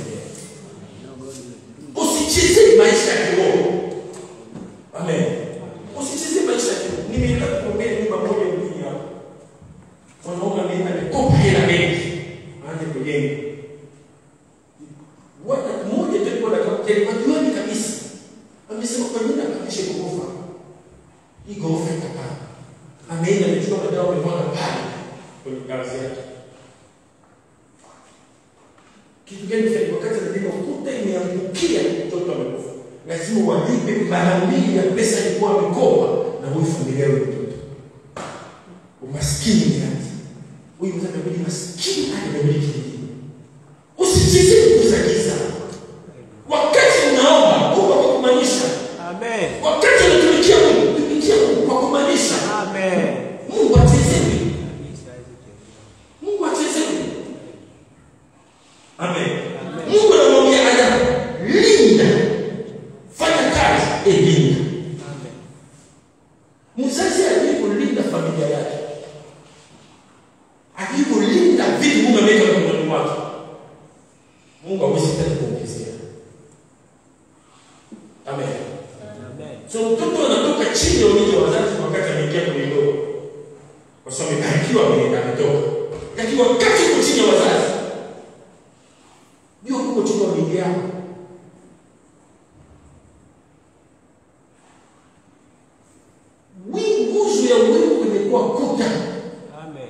Usicheze maisha ya kiroho. Amen. Usicheze maisha ya kiroho. Nimeenda kuombea nyumba moja mjini hapo. Wanaume mimi amekopa hela benki. Aanze kujenga. Wakati mmoja tulikuwa na kapteni wa jioni kabisa. Amesema kwa nini akapishe gorofa? Hii gorofa itakaa. Ameenda amechukua madawa amemwaga pale kwenye kazi yake. Kitu gani cha wakati ndio ukuta imeangukia mtoto amekufa. Lazima walipe mara mbili ya pesa ilikuwa amekopa na huyu familia yake mtoto. Umaskini ni huyu mzee amebaki maskini hadi kijiji. Usicheze kuzagiza. Wakati unaomba Mungu kwa kumaanisha. Amen. Wakati unatumikia Mungu, tumikia Mungu kwa kumaanisha. Amen. Mungu atezewe. Mungu atezewe. Amen. Mungu anamwambia Adamu, linda. Fanya kazi, e linda. Amen. Mzazi alipolinda familia yake. Alipolinda vitu Mungu ameweka mikononi mwake. Mungu hawezi tena kuongezea. Amen. Amen. So mtoto anatoka chini ya ulinzi wa wazazi wakati ameingia kwenye ndoa. Kwa sababu amebarikiwa ametoka. Lakini wakati uko chini ya wazazi ndio uko chini ya ulinzi wao. Nguzo ya Mungu imekuwa kuta. Amen.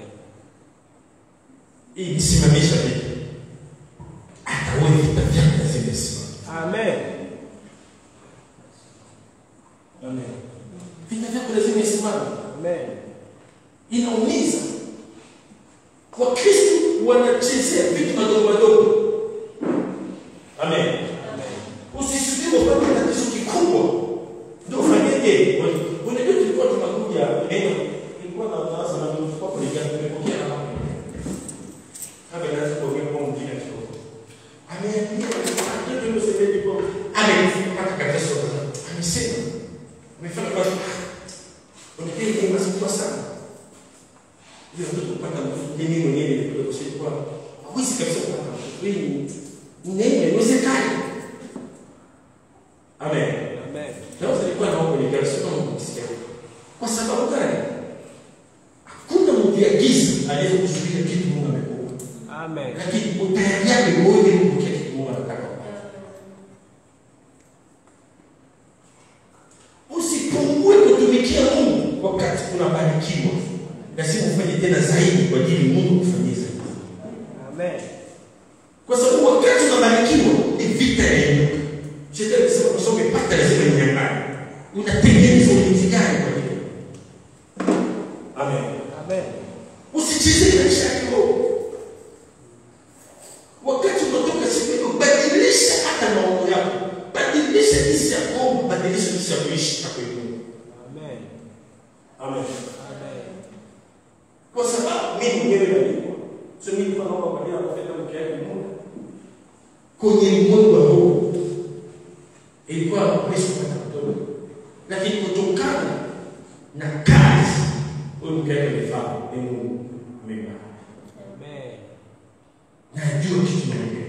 Hii isimamisha vitu. Hata wewe vita vyako lazima simama. Amen. Amen. Vita vyako lazima simama. Amen. Inaumiza. Kwa Kristo wanachezea vitu madogo madogo. Amen. Amen. Usisubiri kwa tatizo kikubwa ndio fanyeje. Unajua tulikuwa tunakuja neno ilikuwa na darasa na tulikuwa kulingana tumepokea na hapo. Kama inaanza kuongea kwa mwingine tu. Ameambia ndio ndio msemaji kwa amefika katika somo. Amesema amefanya kwa unataka ni masiku sana. Ndio ndio kupata mimi mwenyewe ndio kusema kwa hawezi kabisa kupata mimi nene inawezekana. Amen. Amen. Leo tulikuwa na hapo ni gari sio kama msikia. Kwa sababu gani? Hakuna mtiagizi anaweza kuzuia kitu Mungu amekupa. Amen. Lakini utayari yake wewe ni kupokea kitu Mungu anataka. Usipungue kutumikia Mungu wakati unabarikiwa. Lazima ufanye tena zaidi kwa ajili Mungu kufanyia zaidi. Amen. Kwa sababu wakati unabarikiwa ni vita yenu. Shetani anasema kwa sababu umepata lazima ninyang'anye. Unatengeneza ulinzi gani kwa hiyo? Amen. Amen. Usicheze maisha yako. Wakati unatoka siku hiyo badilisha hata maono yako. Badilisha jinsi ya kuomba, badilisha jinsi ya kuishi hapo hiyo. Amen. Amen. Amen. Kwa sababu mimi mwenyewe nilikuwa sio mimi kwa naomba kwa ajili ya kufanya mke yake Mungu. Kwenye Mungu wa roho ilikuwa Kristo kupata mtoto. Lakini kutokana na kazi huyo mke yake alifanya ni Mungu amempa. Amen. Najua kitu kingine.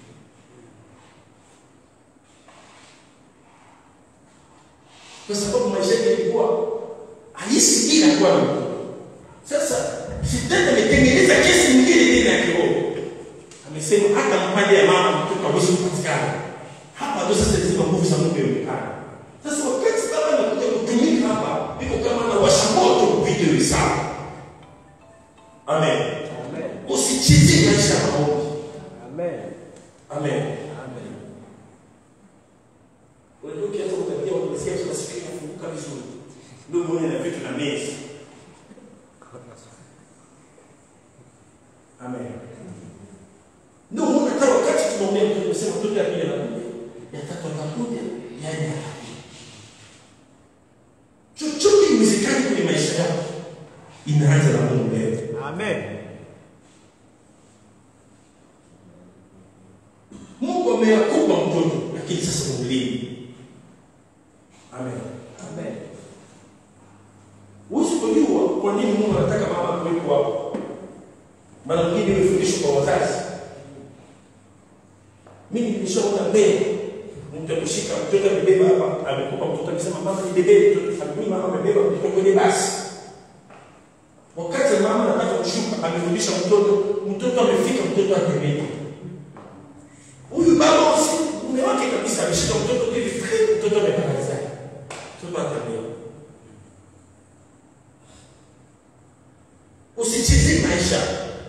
Kwa sababu maisha yake ilikuwa halisi bila kuwa na Mungu. Sasa shetani ametengeneza kesi nyingine tena ya kiroho. Amesema hata mpande ya mama mtoto hawezi kupatikana. Hapa ndio sasa lazima nguvu za Mungu ionekane. Sasa wakati baba anakuja kutumika hapa, iko kama na washamoto video ni sawa. Amen. Amen. Usicheze maisha ya maombi. Amen. Amen. Amen. Wewe ukianza kutabia unasikia tunasikia kufunguka vizuri. Ndio muone na vitu na meza. Amen. Ndio hata wakati tunaongea tunasema mtoto ya pili anakuja, ya tatu anakuja, ya nne anakuja. Chochote kiwezekani kwenye maisha yako inaanza na Mungu leo. Amen. Mungu amekupa mtoto, lakini sasa umlinde. Amen. Amen. Usipojua kwa nini Mungu anataka mama kuwepo hapo, maana mwingine umefundishwa kwa wazazi. Mimi nilishaona mbele, mtu ameshika mtoto amebeba hapa, amekupa mtoto akisema mama nibebe mtoto, amini mama amebeba mtoto kwenye basi. Wakati mama anataka kushuka, amerudisha mtoto, mtoto amefika, mtoto akemeka. Huyu baba usi mume wake kabisa ameshika mtoto hivi, mtoto ameparaliza. Mtoto akemeka. Usicheze maisha.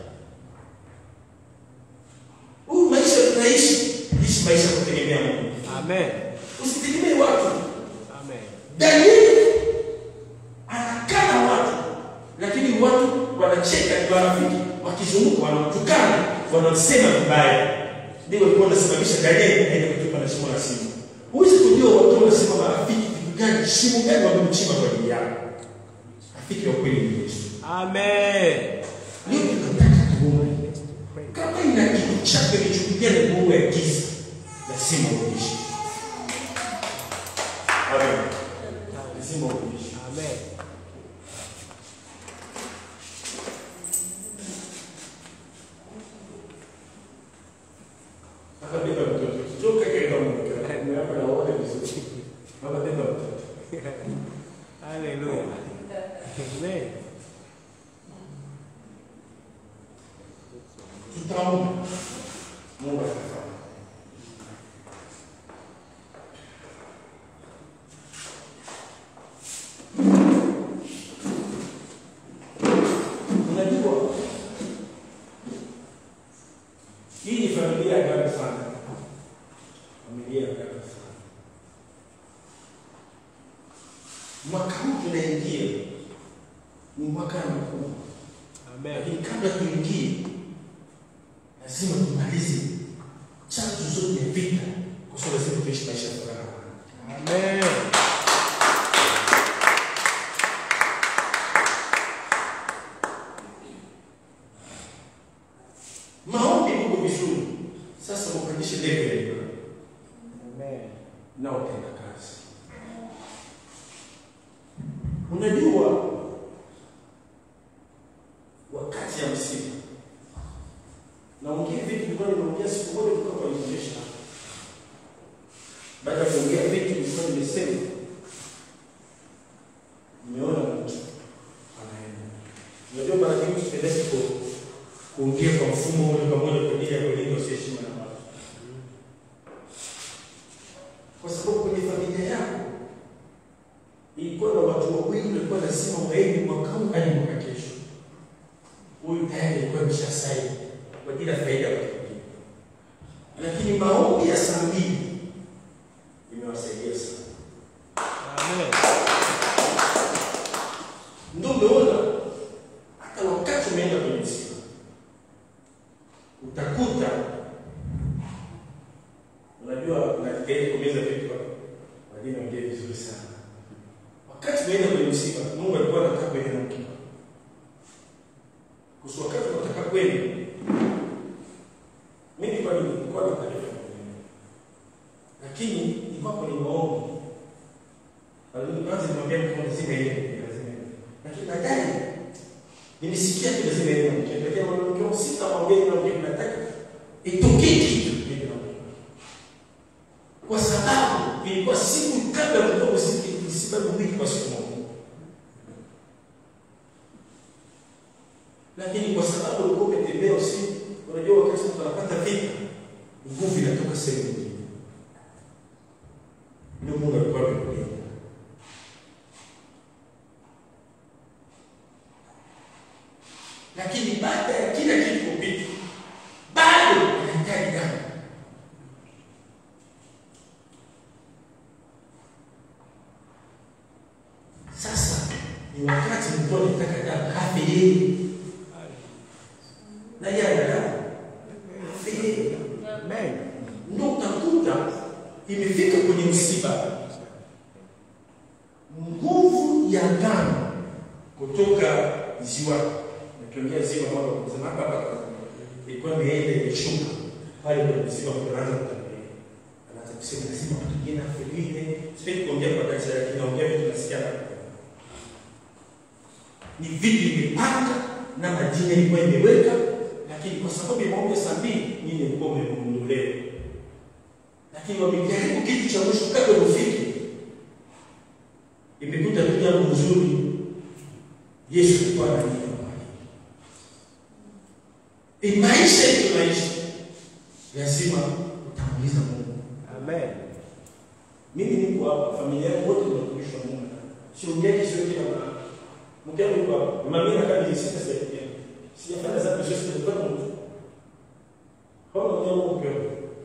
Huu maisha tunaishi, ishi maisha kutegemea Mungu. Amen. Usitegemee watu. Amen. Danieli anakaa na watu, lakini watu wanacheka, ni marafiki, wakizunguka wanamtukana, wanamsema vibaya. Ndio walikuwa wanasababisha Danieli aende kutupa na shimo la simba. Huwezi kujua watu wanasema marafiki kitu gani, shimo gani wamemchimba kwa ajili yako. Rafiki wa kweli ni Yesu. Amen. Leo tunataka tuone kama ina kitu chake kilichokuja na nguvu ya giza, lazima uishi. Amen. Lazima uishi. Amen. Baba beba mtoto. Toka kaenda Mungu. Ni hapa na wote vizuri. Baba beba mtoto. Hallelujah. Amen. Tutaomba. Mungu atafanya. Unajua hii ni familia ya gani sana. Familia ya gani sana. Mwaka huu tunaingia ni mwaka mkuu. Amen. Lakini kabla tuingie lazima tumalize chanzo zote ya vita, kwa sababu lazima tuishi maisha ya furaha. Amen. Maombi Mungu vizuri. Sasa mkandishe level. Amen. Na utenda kazi. Unajua wakati ya msiba, naongea vitu vilikuwa nimeongea siku moja kutoka kwa information. Baada ya kuongea vitu vilikuwa nimesema, nimeona mtu anaenda. Unajua mara nyingi tunapenda kuongea kwa mfumo ule pamoja kwa ajili ya kulinda heshima na watu. Kwa sababu kwenye familia yako ilikuwa na watu wawili walikuwa lazima waende mwaka huu hadi mwaka kesho. Huyu tayari alikuwa ameshasaini kwa ajili ya faida ya watu wengine. Lakini maombi ya saa mbili imewasaidia sana. Amen. Ndio umeona hata wakati umeenda kwenye msiba, utakuta unajua unajitahidi kumeza vitu kwa wengine wengine vizuri sana. Wakati umeenda kwenye msiba, Mungu alikuwa anataka kwenda na mkiba. Kuhusu wakati unataka kwenda, mimi kwa nini nilikuwa na taarifa nyingine. Lakini nilikuwa kwenye maombi. Alianza kumwambia mtu lazima yeye lazima. Lakini baadaye nimesikia tu lazima yeye mke. Lakini mwanamke wa sita mwambie na mke nataka itokee kitu kile na mke. Kwa sababu ilikuwa siku kabla mtoto usiki sababu wiki kwa siku moja. Lakini kwa sababu ulikuwa umetembea usiku, unajua wakati mtu anapata vita, nguvu inatoka sehemu nyingine. Ndio Mungu alikuwa anakuambia. Lakini baada ya kila kitu kupita, bado anahitaji damu. Sasa ni wakati mtu anataka damu hafi yeye. na yeye analala. Amen. Amen. Ndio utakuta imefika kwenye msiba, nguvu ya damu kutoka ziwa, nakiongea ziwa hapo kusema hapa hapa ilikuwa imeenda imeshuka pale kwenye msiba, kuanza kutembea, anaanza kusema lazima tujina felile, sipendi kuongea kwa dakika, lakini naongea vitu nasikia hapa. Ni vitu imepanga na majina ilikuwa imeweka, lakini kwa sababu imeomba saa mbili nyinyi mko mmeondolewa. Lakini wamejaribu kitu cha mwisho kabla ufike. Imekuta tu jambo nzuri. Yesu alikuwa ananipa mali. Imaisha yetu maisha lazima utanguliza Mungu. Amen. Mimi niko hapa, familia yangu wote ni watumishi wa Mungu. Siongei sio kila mara. Mke wangu yuko hapa. Mama mimi kama nisita sasa. Sijafanya zangu zote kwa Mungu. Kwa nini Mungu pia?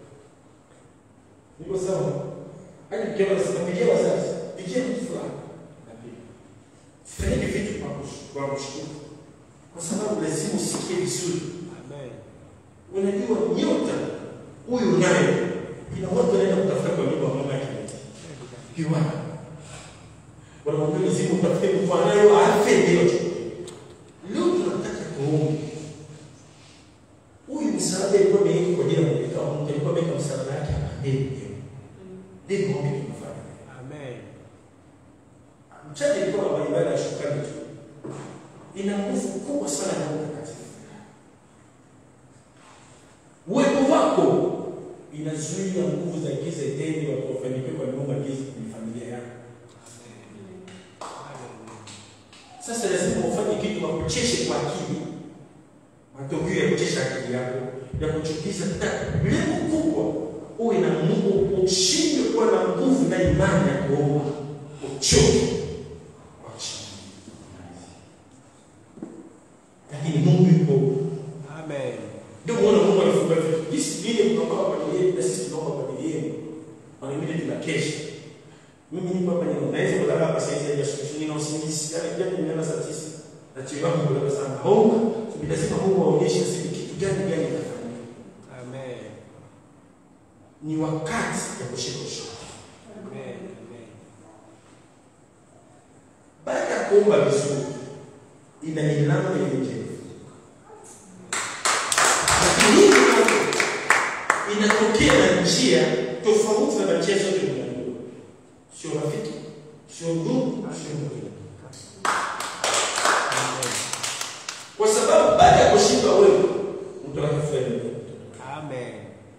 Niko sawa. Hadi mkiwa sitapigia wazazi. Pigia mtu fulani. Fanyeni vitu kwa kushukuru. Kwa sababu lazima usikie vizuri. Amen. Unajua nyota huyu naye ina watu wanaenda kutafuta kwa nyumba mama yake. Kiwana. Wanamwambia lazima utafute mtu anayo afe ndio. Leo tunataka kuomba. Huyu msaada alikuwa ameweka kwa ajili ya kupeleka Mungu, alikuwa ameweka msaada yake hapa ndio. Ndio maombi tunafanya. Amen. Mchaji ilikuwa kwa ibada ya shukrani tu. Ina nguvu kubwa sana na mtakatifu. Uwepo wako inazuia nguvu za giza deni wa kufanikiwa kwa nyumba giza kwenye familia yako. Sasa lazima ufanye kitu kwa kuchesha kwa akili. Matokeo ya kuchesha akili yako ya kuchukiza lengo kubwa uwe na Mungu, ushinde kuwa na nguvu na imani ya kuomba. Uchoke. Lakini Mungu yuko. Amen. Ndio muone Mungu alifunga vitu. Jinsi vile tunaomba kwa ajili yetu na sisi tunaomba kwa ajili yetu. Wanaimini tunakesha. Mimi niko hapa ni naweza kulala hapa sasa hivi asubuhi na usingizi. Yaani ndio nimeona saa tisa. Na chiwa Mungu kulala sana. Omba. So lazima Mungu aonyeshe sisi kitu gani gani kitafanyika. Amen. Ni wakati ya kushika ushindi. Amen. Amen. Baada ya kuomba vizuri ina milango yenyewe. Lakini inatokea na njia tofauti na njia zote tunajua. Sio rafiki, sio ndugu, sio ndugu. Kwa sababu baada ya kushinda wewe utafanya. Amen.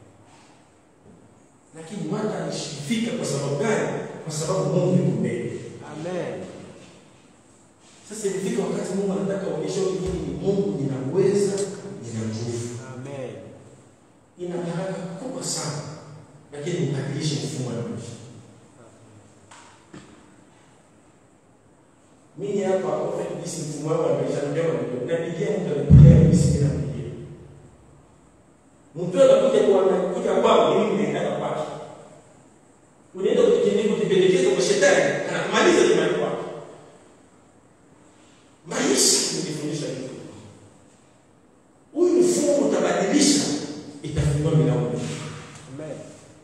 Lakini wanda alishifika kwa sababu gani? Kwa sababu Mungu yuko mbele. Amen. Sasa ilifika wakati Mungu anataka aonyeshe mimi ni Mungu, ninaweza, nina nguvu. Amen. Ina baraka kubwa sana. Lakini mbadilishe mfumo wa maisha. Mimi hapa kwa jinsi mfumo wa maisha ndio napigia mtu anapigia jinsi bila kupigia. Mtu anakuja kwa anakuja kwangu mimi naenda kwake. Unaenda kujitengeneza kujipendekeza kwa shetani, anakumaliza imani kwako. Maisha nifundisha hivi. Huyu mfumo utabadilisha, itafungua milango. Amen.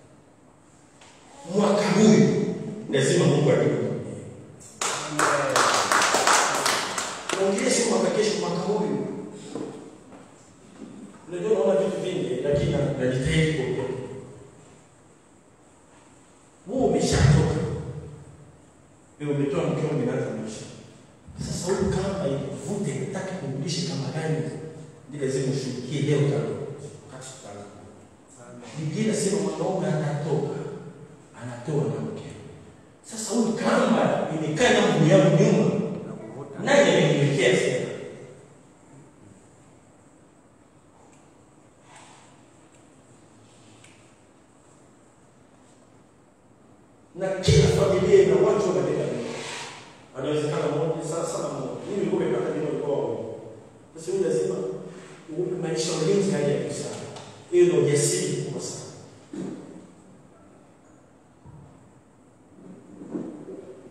Mwaka huu lazima Mungu atupe. Amen. Ongea sio mwaka kesho, mwaka huu. Unajua naona vitu vingi lakini najitahidi kuokoa. Wewe umeshatoka. Wewe umetoa mkeo umeanza maisha. Sasa huyu kama ikuvute nataka kurudisha kama gani? Ndio lazima ushukie leo kama wakati tutala. Amen. Biblia inasema mwanaume anatoka. Anatoa na mke. Sasa huyu kama imekaa na mguu yangu nyuma. Nani ameniwekea sasa? Na kila familia ina watu wanataka nini? Anawezekana mmoja sana sana mmoja. Mimi niko nimepata nini kwa wao. Sasa huyu lazima uwe maisha mengi zaidi ya kusema. Hiyo ndio ujasiri kubwa sana.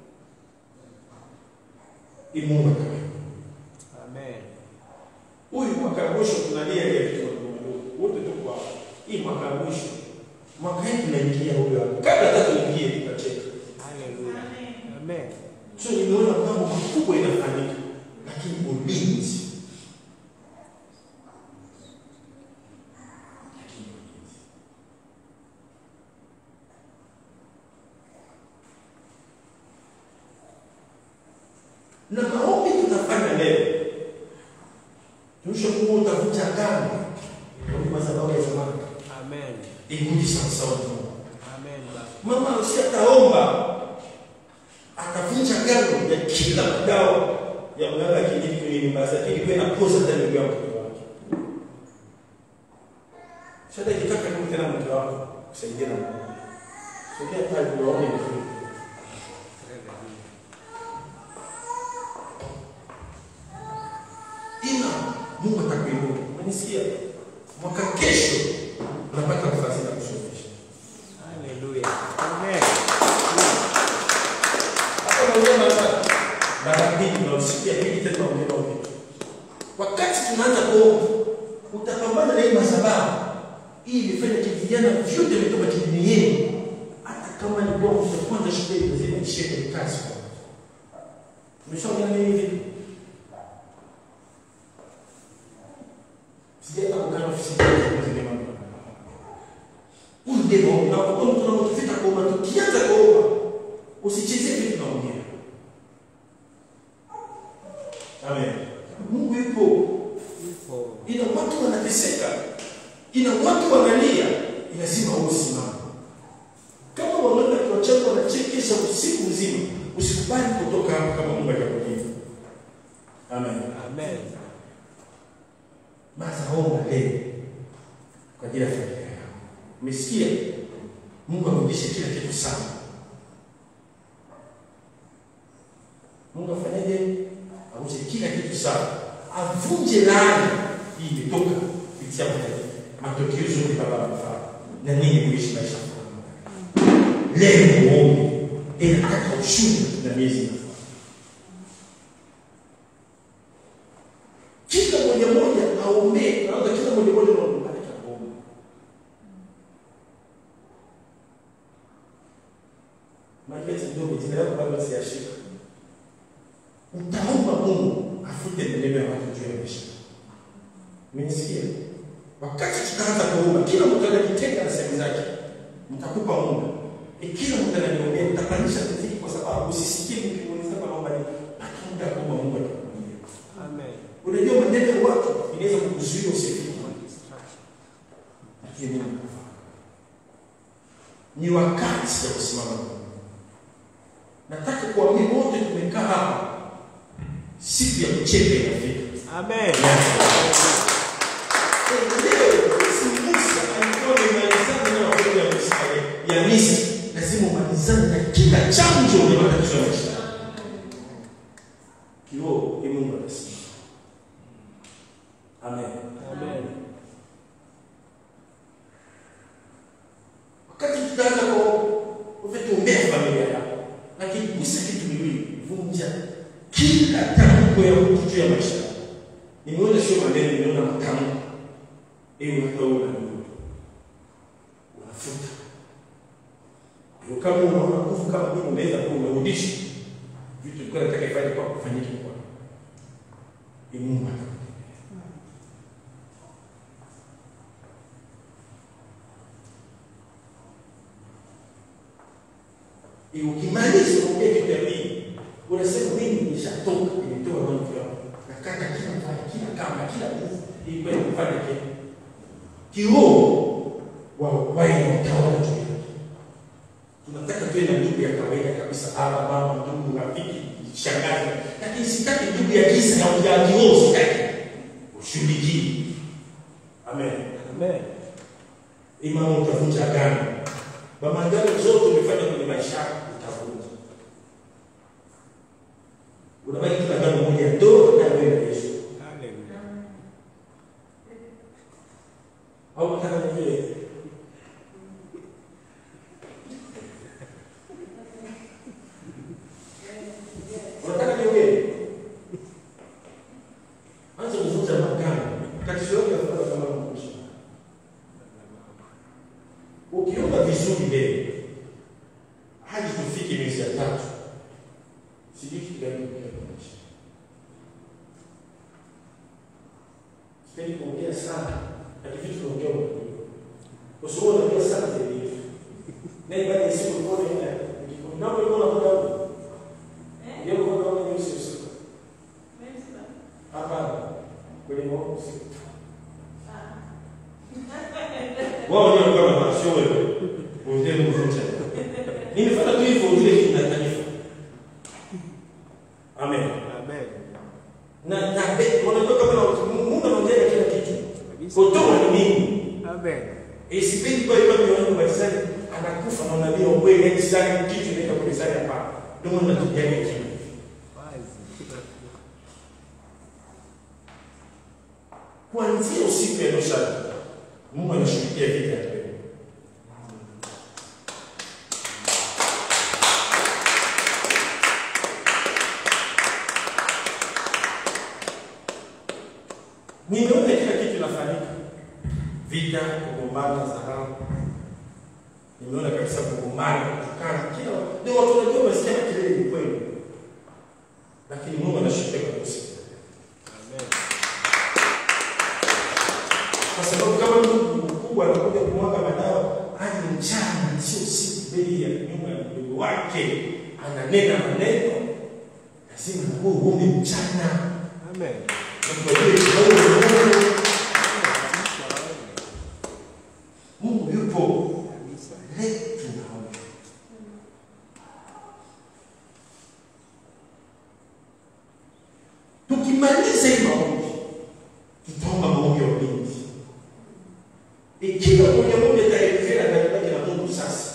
Imunga. Amen. Huyu huyu mwaka mwisho tunalia ile vitu wadogo. Wote tuko hapa. Hii mwaka mwisho. Mwaka hii tunaingia huyo hapo. Kabla hata tuingie tutacheka. Hallelujah. Amen. So nimeona mambo makubwa inafanyika. Lakini ulinzi. Na maombi tutafanya leo. Tushakuwa utavuta kama kwa sababu ya zamani. Amen. Ikuje sawa sawa. Amen. Mama usitaomba atavunja gano ya kila mdao ya mganga kijiji kwenye nyumba zake ili kwenda poza ndani ya mke wake. Sasa ikitaka kumtena mke wako kusaidia na Mungu. Sogea pale uone vizuri. Ina Mungu atakuinua. Unanisikia? Mwaka kesho unapata nafasi ya kusomesha. Hallelujah. Amen. Hapo unaona mara mbili unasikia hili tena unaona. Wakati tunaanza kuomba utapambana na hii madhabahu ili ifanye kijana vyote vitoka kidini yenu. Hata kama ni kwa kwanza shule lazima ishike kazi. Umeshaona nini hivi? Sijata kukana ofisi kwa zile mambo. Undemo na kwa mtu tunapofika kuomba tukianza kuomba usichezee vitu tunaongea. Amen. Mungu yupo. Yupo. Ina watu wanateseka. Ina watu wanalia, lazima usimame. Kama wanaona tuachana wanachekesha usiku mzima, usikubali kutoka hapo kama Mungu atakujibu. Amen. Amen. Basi omba leo kwa ajili ya familia yako. Umesikia? Mungu amrudishe kila kitu sawa. Mungu afanyaje? Arudishe kila kitu sawa. Avunje laana hii imetoka kupitia matokeo yote baba mfano. Na nini kuishi maisha fulani. Leo muombe inataka ushindi na miezi. Kila mmoja mmoja aombe, naomba kila mmoja mmoja aombe katika kuomba. Maana ndio jina lako bado siashika. Utaomba Mungu afute maneno ya watu juu ya maisha. Mmenisikia? Wakati tutaanza kuomba, kila mtu anajitenga na sehemu zake. Mtakupa muda. Kila mtu ananiombea, mtapandisha taziki kwa sababu usisikie mkimuuliza kwa naomba nini. Lakini kuomba Mungu atakujibu. Amen. Unajua maneno ya watu inaweza kukuzuia usifike. Lakini ni wakati wa kusimama. Nataka kuambia wote tumekaa hapa siku ya kucheka inafika. Amen. Ya Misri lazima umalizane na kila chanjo ya matatizo ya maisha. Kioo ni Mungu anasema. Amen. Amen. Wakati tutaanza kwa kuombea familia yako, lakini gusa kitu miwili, vunja kila tamko ya mtu ya maisha. Nimeona sio maneno, nimeona matamko. Ewe mtu unafuta. Kama unaona nguvu kama mimi unaweza kuwa unarudisha vitu vilikuwa nataka ifanye kwa kufanyike kwa. Ni Mungu atakutetea. Iyo ukimaliza kuongea kitu ya pili, unasema mimi nishatoka, nimetoa roho yangu. Nakata kila mfano, kila kama, kila nguvu ili kwenda kufanya kitu. Kioo wa wao utawala tu. Tunataka tuwe na ndugu ya kawaida kabisa, baba, mama, ndugu, rafiki, shangazi. Lakini sitaki ndugu ya kisa na ujao sitaki. Ushiriki. Amen. Amen. Imani utavunja agano. Mama agano zote umefanya kwenye maisha yako utavunja. Unabaki tu agano moja ndogo na wewe na Yesu. Haleluya. Au nataka nijue unataka niwe anza kuvunja magano Sipendi kuongea sana, lakini vitu tunaongea unajua. Usione unaongea sana zaidi. Na ibada ya siku kwa nini? Ndio ndio unaona hapo. Eh? Ndio unaona hapo ni usiku. Mesa. Hapa. Kwenye moyo. Ah. Wao ndio kwa maana sio wewe. Ongea mvuta. Nimefanya tu hivyo ile kitu natanifa. Amen. Amen. Na na unatoka kama Mungu anaongea kila kitu. Kutoa ni mimi. Amen. Isipendi kwa hiyo ndio Mungu balisani anakufa na unabii wa kweli hadi sana kitu inaenda kwa bisani hapa. Ndio Mungu anatujalia kitu. Kuanzia usiku ya Nusa, Mungu anashughulikia vita yake. Nimeona kila kitu kinafanyika. Vita, kugombana, dharau. Nimeona kabisa kugombana, kutukana, kila ndio watu wanajua wasikia kelele ni kweli. Lakini Mungu anashughulikia kabisa. Amen. Kwa sababu kama Mungu mkubwa anakuja kumwaga madawa, hadi mchana sio usiku mbele ya nyumba ya mdogo wake, ananena maneno. Lazima na Mungu uombe mchana. Amen. Mungu yupo kabisa. Letu na tukimaliza hii maombi, tutaomba maombi ya ulinzi. Ikiwa mmoja mmoja ataelekea ndani na Mungu sasa.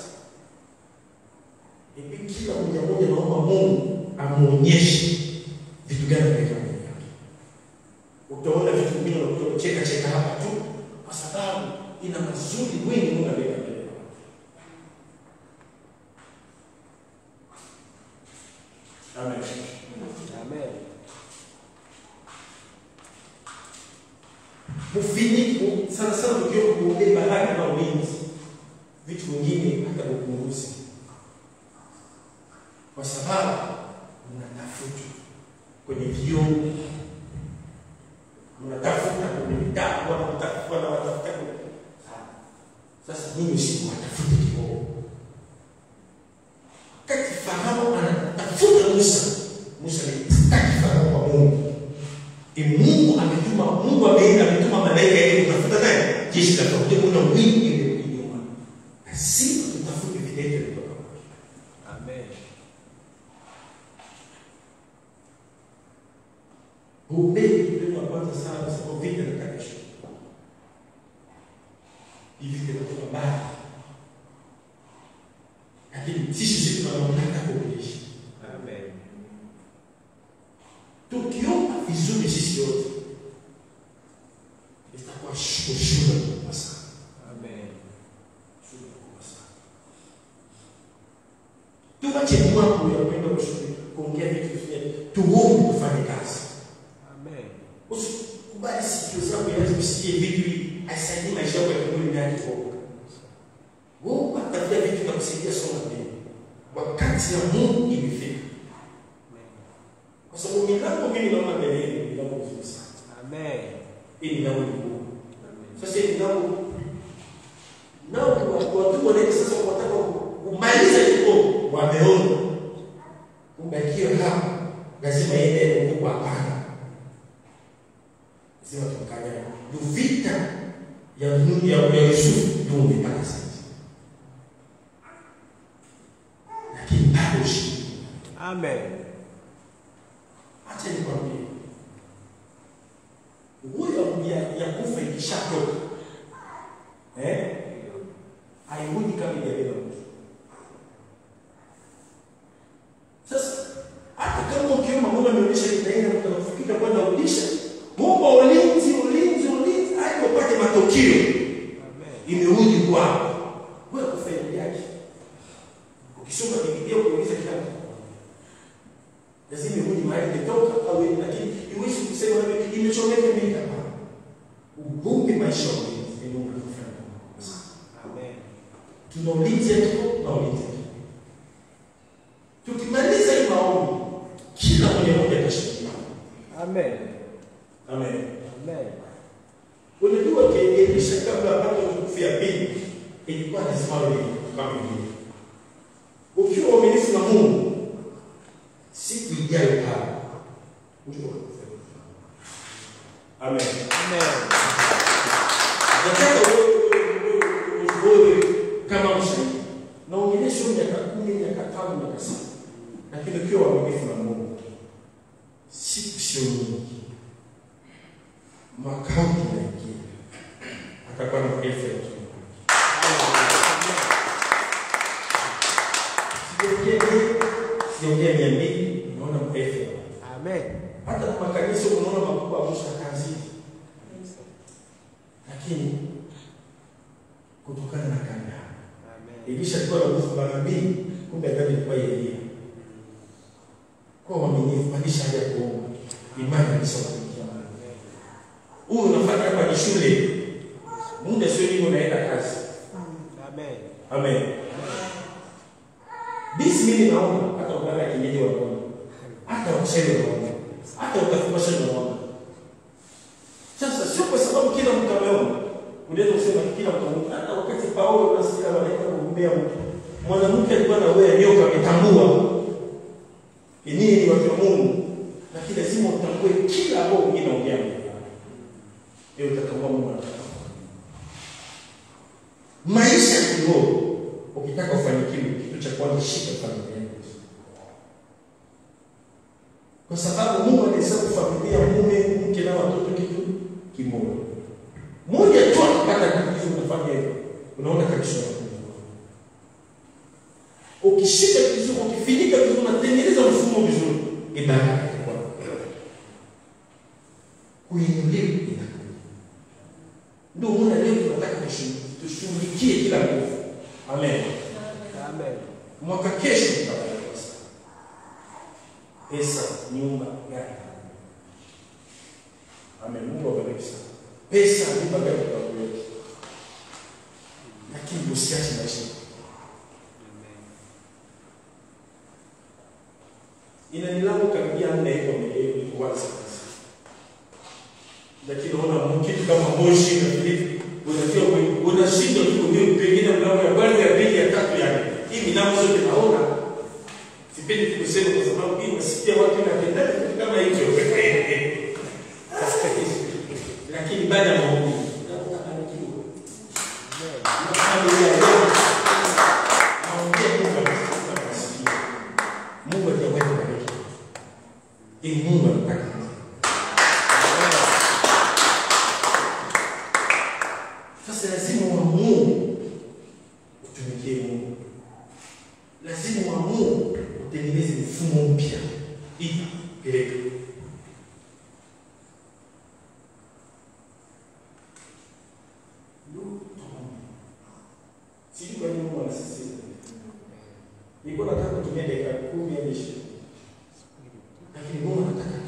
Ipi kila mmoja mmoja naomba Mungu amuonyeshe vitu gani vinafanyika. Utaona vitu vingine unakuta kucheka cheka hapa tu kwa sababu ina mazuri wengi Mungu ameweka mbele. Amen. Amen. Mufiniku sana sana ukiwa kuombea baraka na ulinzi. Vitu vingine hata kupunguza. Kwa sababu unatafuta kwenye vioo, unatafuta kwenye vitabu, unatafuta na watafuta. Sasa mimi siku watafuta kioo. Kati Farao anatafuta Musa. Musa alitaka Farao kwa Mungu. Ni Mungu ametuma, Mungu ameenda ametuma malaika ili kutafuta naye. Jeshi la Farao kuna wingi ile nyuma. Lazima tutafute videte kutoka kwake. Amen. Ubedi ndio kwanza sana kwa sababu vita ni kesho. Hivi ndio kwa baba. Lakini sisi sisi tunataka kuishi. Amen. Tukiomba vizuri sisi wote itakuwa shule kubwa sana. Amen. Shule kubwa sana. Tuache mambo ya kwenda kushule kuongea vitu vingine. Tuombe tufanye kazi. Amen. Usikubali sikio zako yaanze kusikia vitu aisaidie maisha yako ya kimwili ndani kwako. Mungu atafuta vitu vya kusaidia somo hili. Wakati ya Mungu imefika. Kwa sababu milango mimi naona mbele yenu milango mzuri sana. Amen. Hii ni milango mikubwa. Sasa hii milango nao watu wanaenda sasa wanataka kumaliza kidogo wameona. Kumbakia hapa lazima iende Mungu hapana. Lazima tukanya. Vita ya dunia ya Yesu ndio mpaka sasa. Lakini bado shi. Amen. Acha nikwambie. Nguo ya ya kufa ikishatoka. Eh? Hairudi kama ilivyo. Sasa hata kama ukiomba Mungu ameonyesha itaenda mtafikika kwenda ulisha. Mungu ulinzi ulinzi ulinzi hadi upate matokeo. Amen. Imerudi kwako. Wewe kufanya yake. Ukisoma Biblia kuuliza kitabu. Lazima irudi mahali imetoka au lakini iwezi kusema wewe imechomeka mimi hapa. Ubumbe maisha yako ndio unafanya. Amen. Tunauliza tu na uliza. Tukimaliza hii maombi kila mmoja mmoja atashikilia. Amen. Amen. Amen. Unajua Elisha kabla apate utukufu ya pili ilikuwa lazima awe kama hivi. Ukiwa mwaminifu na Mungu, siku ijayo pale utakuwa kufanya. Amen. Amen. Nataka wewe kama mshahidi na uonyeshe miaka kumi, miaka tano, miaka sita. Lakini ukiwa mwaminifu na Mungu, siku sio nyingi. Mwaka unaingia. Atakuwa na elfu ya watu. Siongea mia mbili, unaona elfu. Amen. Hata kwa kanisa unaona makubwa ya kazi. Lakini kutokana na kanda. Amen. Elisha alikuwa na nguvu mara mbili, kumbe ndani ilikuwa Elia. Kwa uaminifu, maisha haja kuomba. Imani ni sawa na imani. Huyu unafanya hapa ni shule. Muda sio nini unaenda kazi. Amen. Amen. Bisi mimi naomba hata ukala kinyezi wa Mungu. Hata useme wa Mungu. Hata utafumasha na Mungu. Sasa sio kwa sababu kila mtu ameomba. Unaweza kusema kila mtu ameomba. Hata wakati Paulo anasikia malaika kumwombea mtu. Mwanamke alikuwa na wewe nyoka ametambua. Nini ni watu wa Mungu? Lakini lazima utambue kila roho inaongea mbele yako. Leo utakamua Mungu anataka. Maisha ya roho ukitaka ufanikiwe, kitu cha kwanza shika familia yako. Kwa sababu Mungu anahesabu familia, mume, mke na watoto kitu kimoja. Mmoja tu akipata kitu unafanya hivyo, unaona kabisa unakuwa. Ukishika vizuri, ukifinika vizuri, unatengeneza mfumo vizuri, ibada itakuwa. Kuinuliwa inakuwa. Ndio Mungu leo tunataka tushughulikie kila nguvu. Amen. Amen. Mwaka kesho tutapata pesa. Pesa, nyumba, gari. Amen. Mungu abariki sana. Pesa ni bagari kwa kweli. Lakini usiache maisha. Inanilamu karibia nne hiyo mwenyewe kuanza kazi. Lakini unaona kitu kama moshi na vipi, unajua unashinda tu ndio pengine mlango ya kwanza ya pili ya tatu yake. Hii milango zote naona. Sipendi kusema kwa sababu hii nasikia watu wanapenda kitu kama hicho. Lakini baada ya maombi nakuta barikiwa. Mungu atakuwa bariki. Hii Mungu anataka. Sasa lazima wa Mungu utumikie Mungu. Lazima wa Mungu utengeneze mfumo mpya. Hii peleka. Sisi kwa nini Mungu anasisitiza? Niko nataka kutumia dakika kumi hadi ishirini. Lakini Mungu anataka.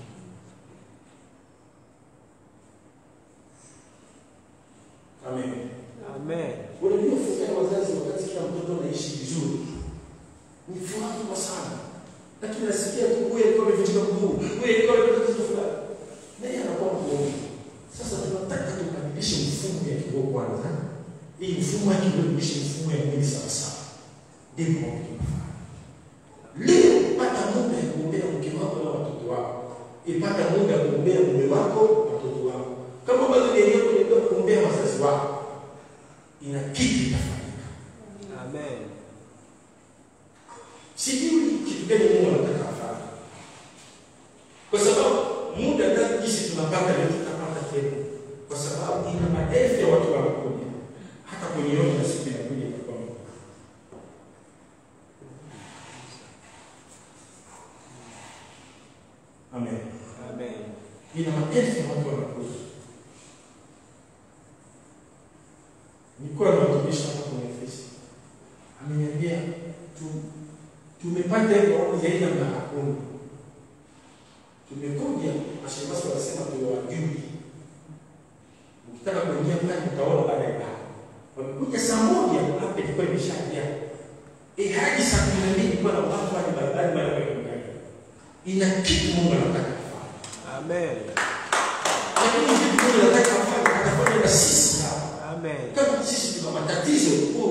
Amen. Amen. Unajua furaha ya wazazi wakati kila mtoto anaishi vizuri. Ni furaha kubwa sana. Lakini nasikia tu wewe alikuwa amevunjika mguu, wewe alikuwa amepata tatizo fulani. Na yeye anakuwa mgonjwa. Sasa tunataka tubadilishe mfumo ya kiroho kwanza. Hii mfumo ya kiroho ni mfumo ya mwili sawa sawa. Ndipo leo pata muda ya kuombea mke wako na watoto wako. Ipata muda ya kuombea mume wako na watoto wako. Kama bado ni yeye ndio kuombea wazazi wako. Ina kitu kitafanyika. Amen. Sijui kitu gani Mungu anataka afanye. Kwa sababu muda ndio jinsi tunapata leo tutapata tena. Kwa sababu ina maelfu ya watu wanakuja. Hata kwenye yote na siku inakuja kwa Mungu. Amen. Amen. Ina maelfu ya watu wanakuja. Nilikuwa na watumishi hapa kwenye ofisi. Ameniambia tu tumepata hiyo zaidi ya mara kumi. Tumekuja mashemasi wanasema tuwajui. Ukitaka kuingia pale utaona baada ya hapo. Wamekuja saa moja hapa ilikuwa imeshaja. Eh hadi saa kumi na mbili kwa watu wa barabara mara kwa mara. Ina kitu Mungu anataka kufanya. Amen. Lakini kitu Mungu anataka kufanya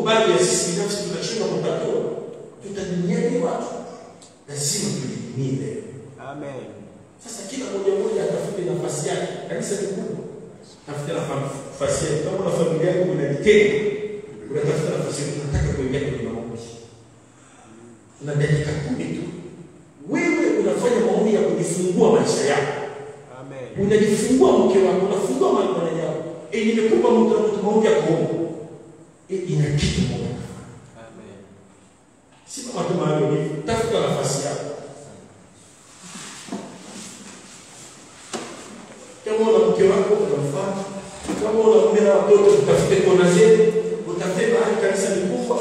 baadhi ya sisi binafsi tutashindwa kutatua, tutaduniaje watu? Lazima tujihimide. Amen. Sasa kila mmoja mmoja atafute nafasi yake. Kanisa ni kubwa. Tafuta nafasi yako. Kama una familia yako unajitenga, unatafuta nafasi yako, unataka kuingia kwenye maombi. Una dakika kumi tu. Wewe unafanya maombi ya kujifungua maisha yako. Amen. Unajifungua mke wako, unafungua mwana yako. Eh, nimekupa mtu maombi ya kuomba. Eh, ina kitu moja. Amen. Si kama tu mahali hivi. Tafuta nafasi yako. Kama una mke wako unamfanya, kama una mume na watoto utafute kona zenu, utafute mahali kanisa ni kubwa.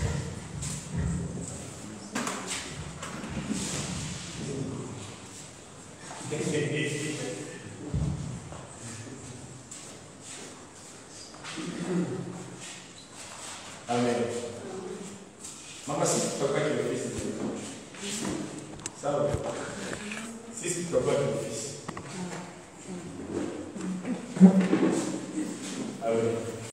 Amen. Mama, sisi tutakuwa kwa ofisi. Sawa? Sisi tutakuwa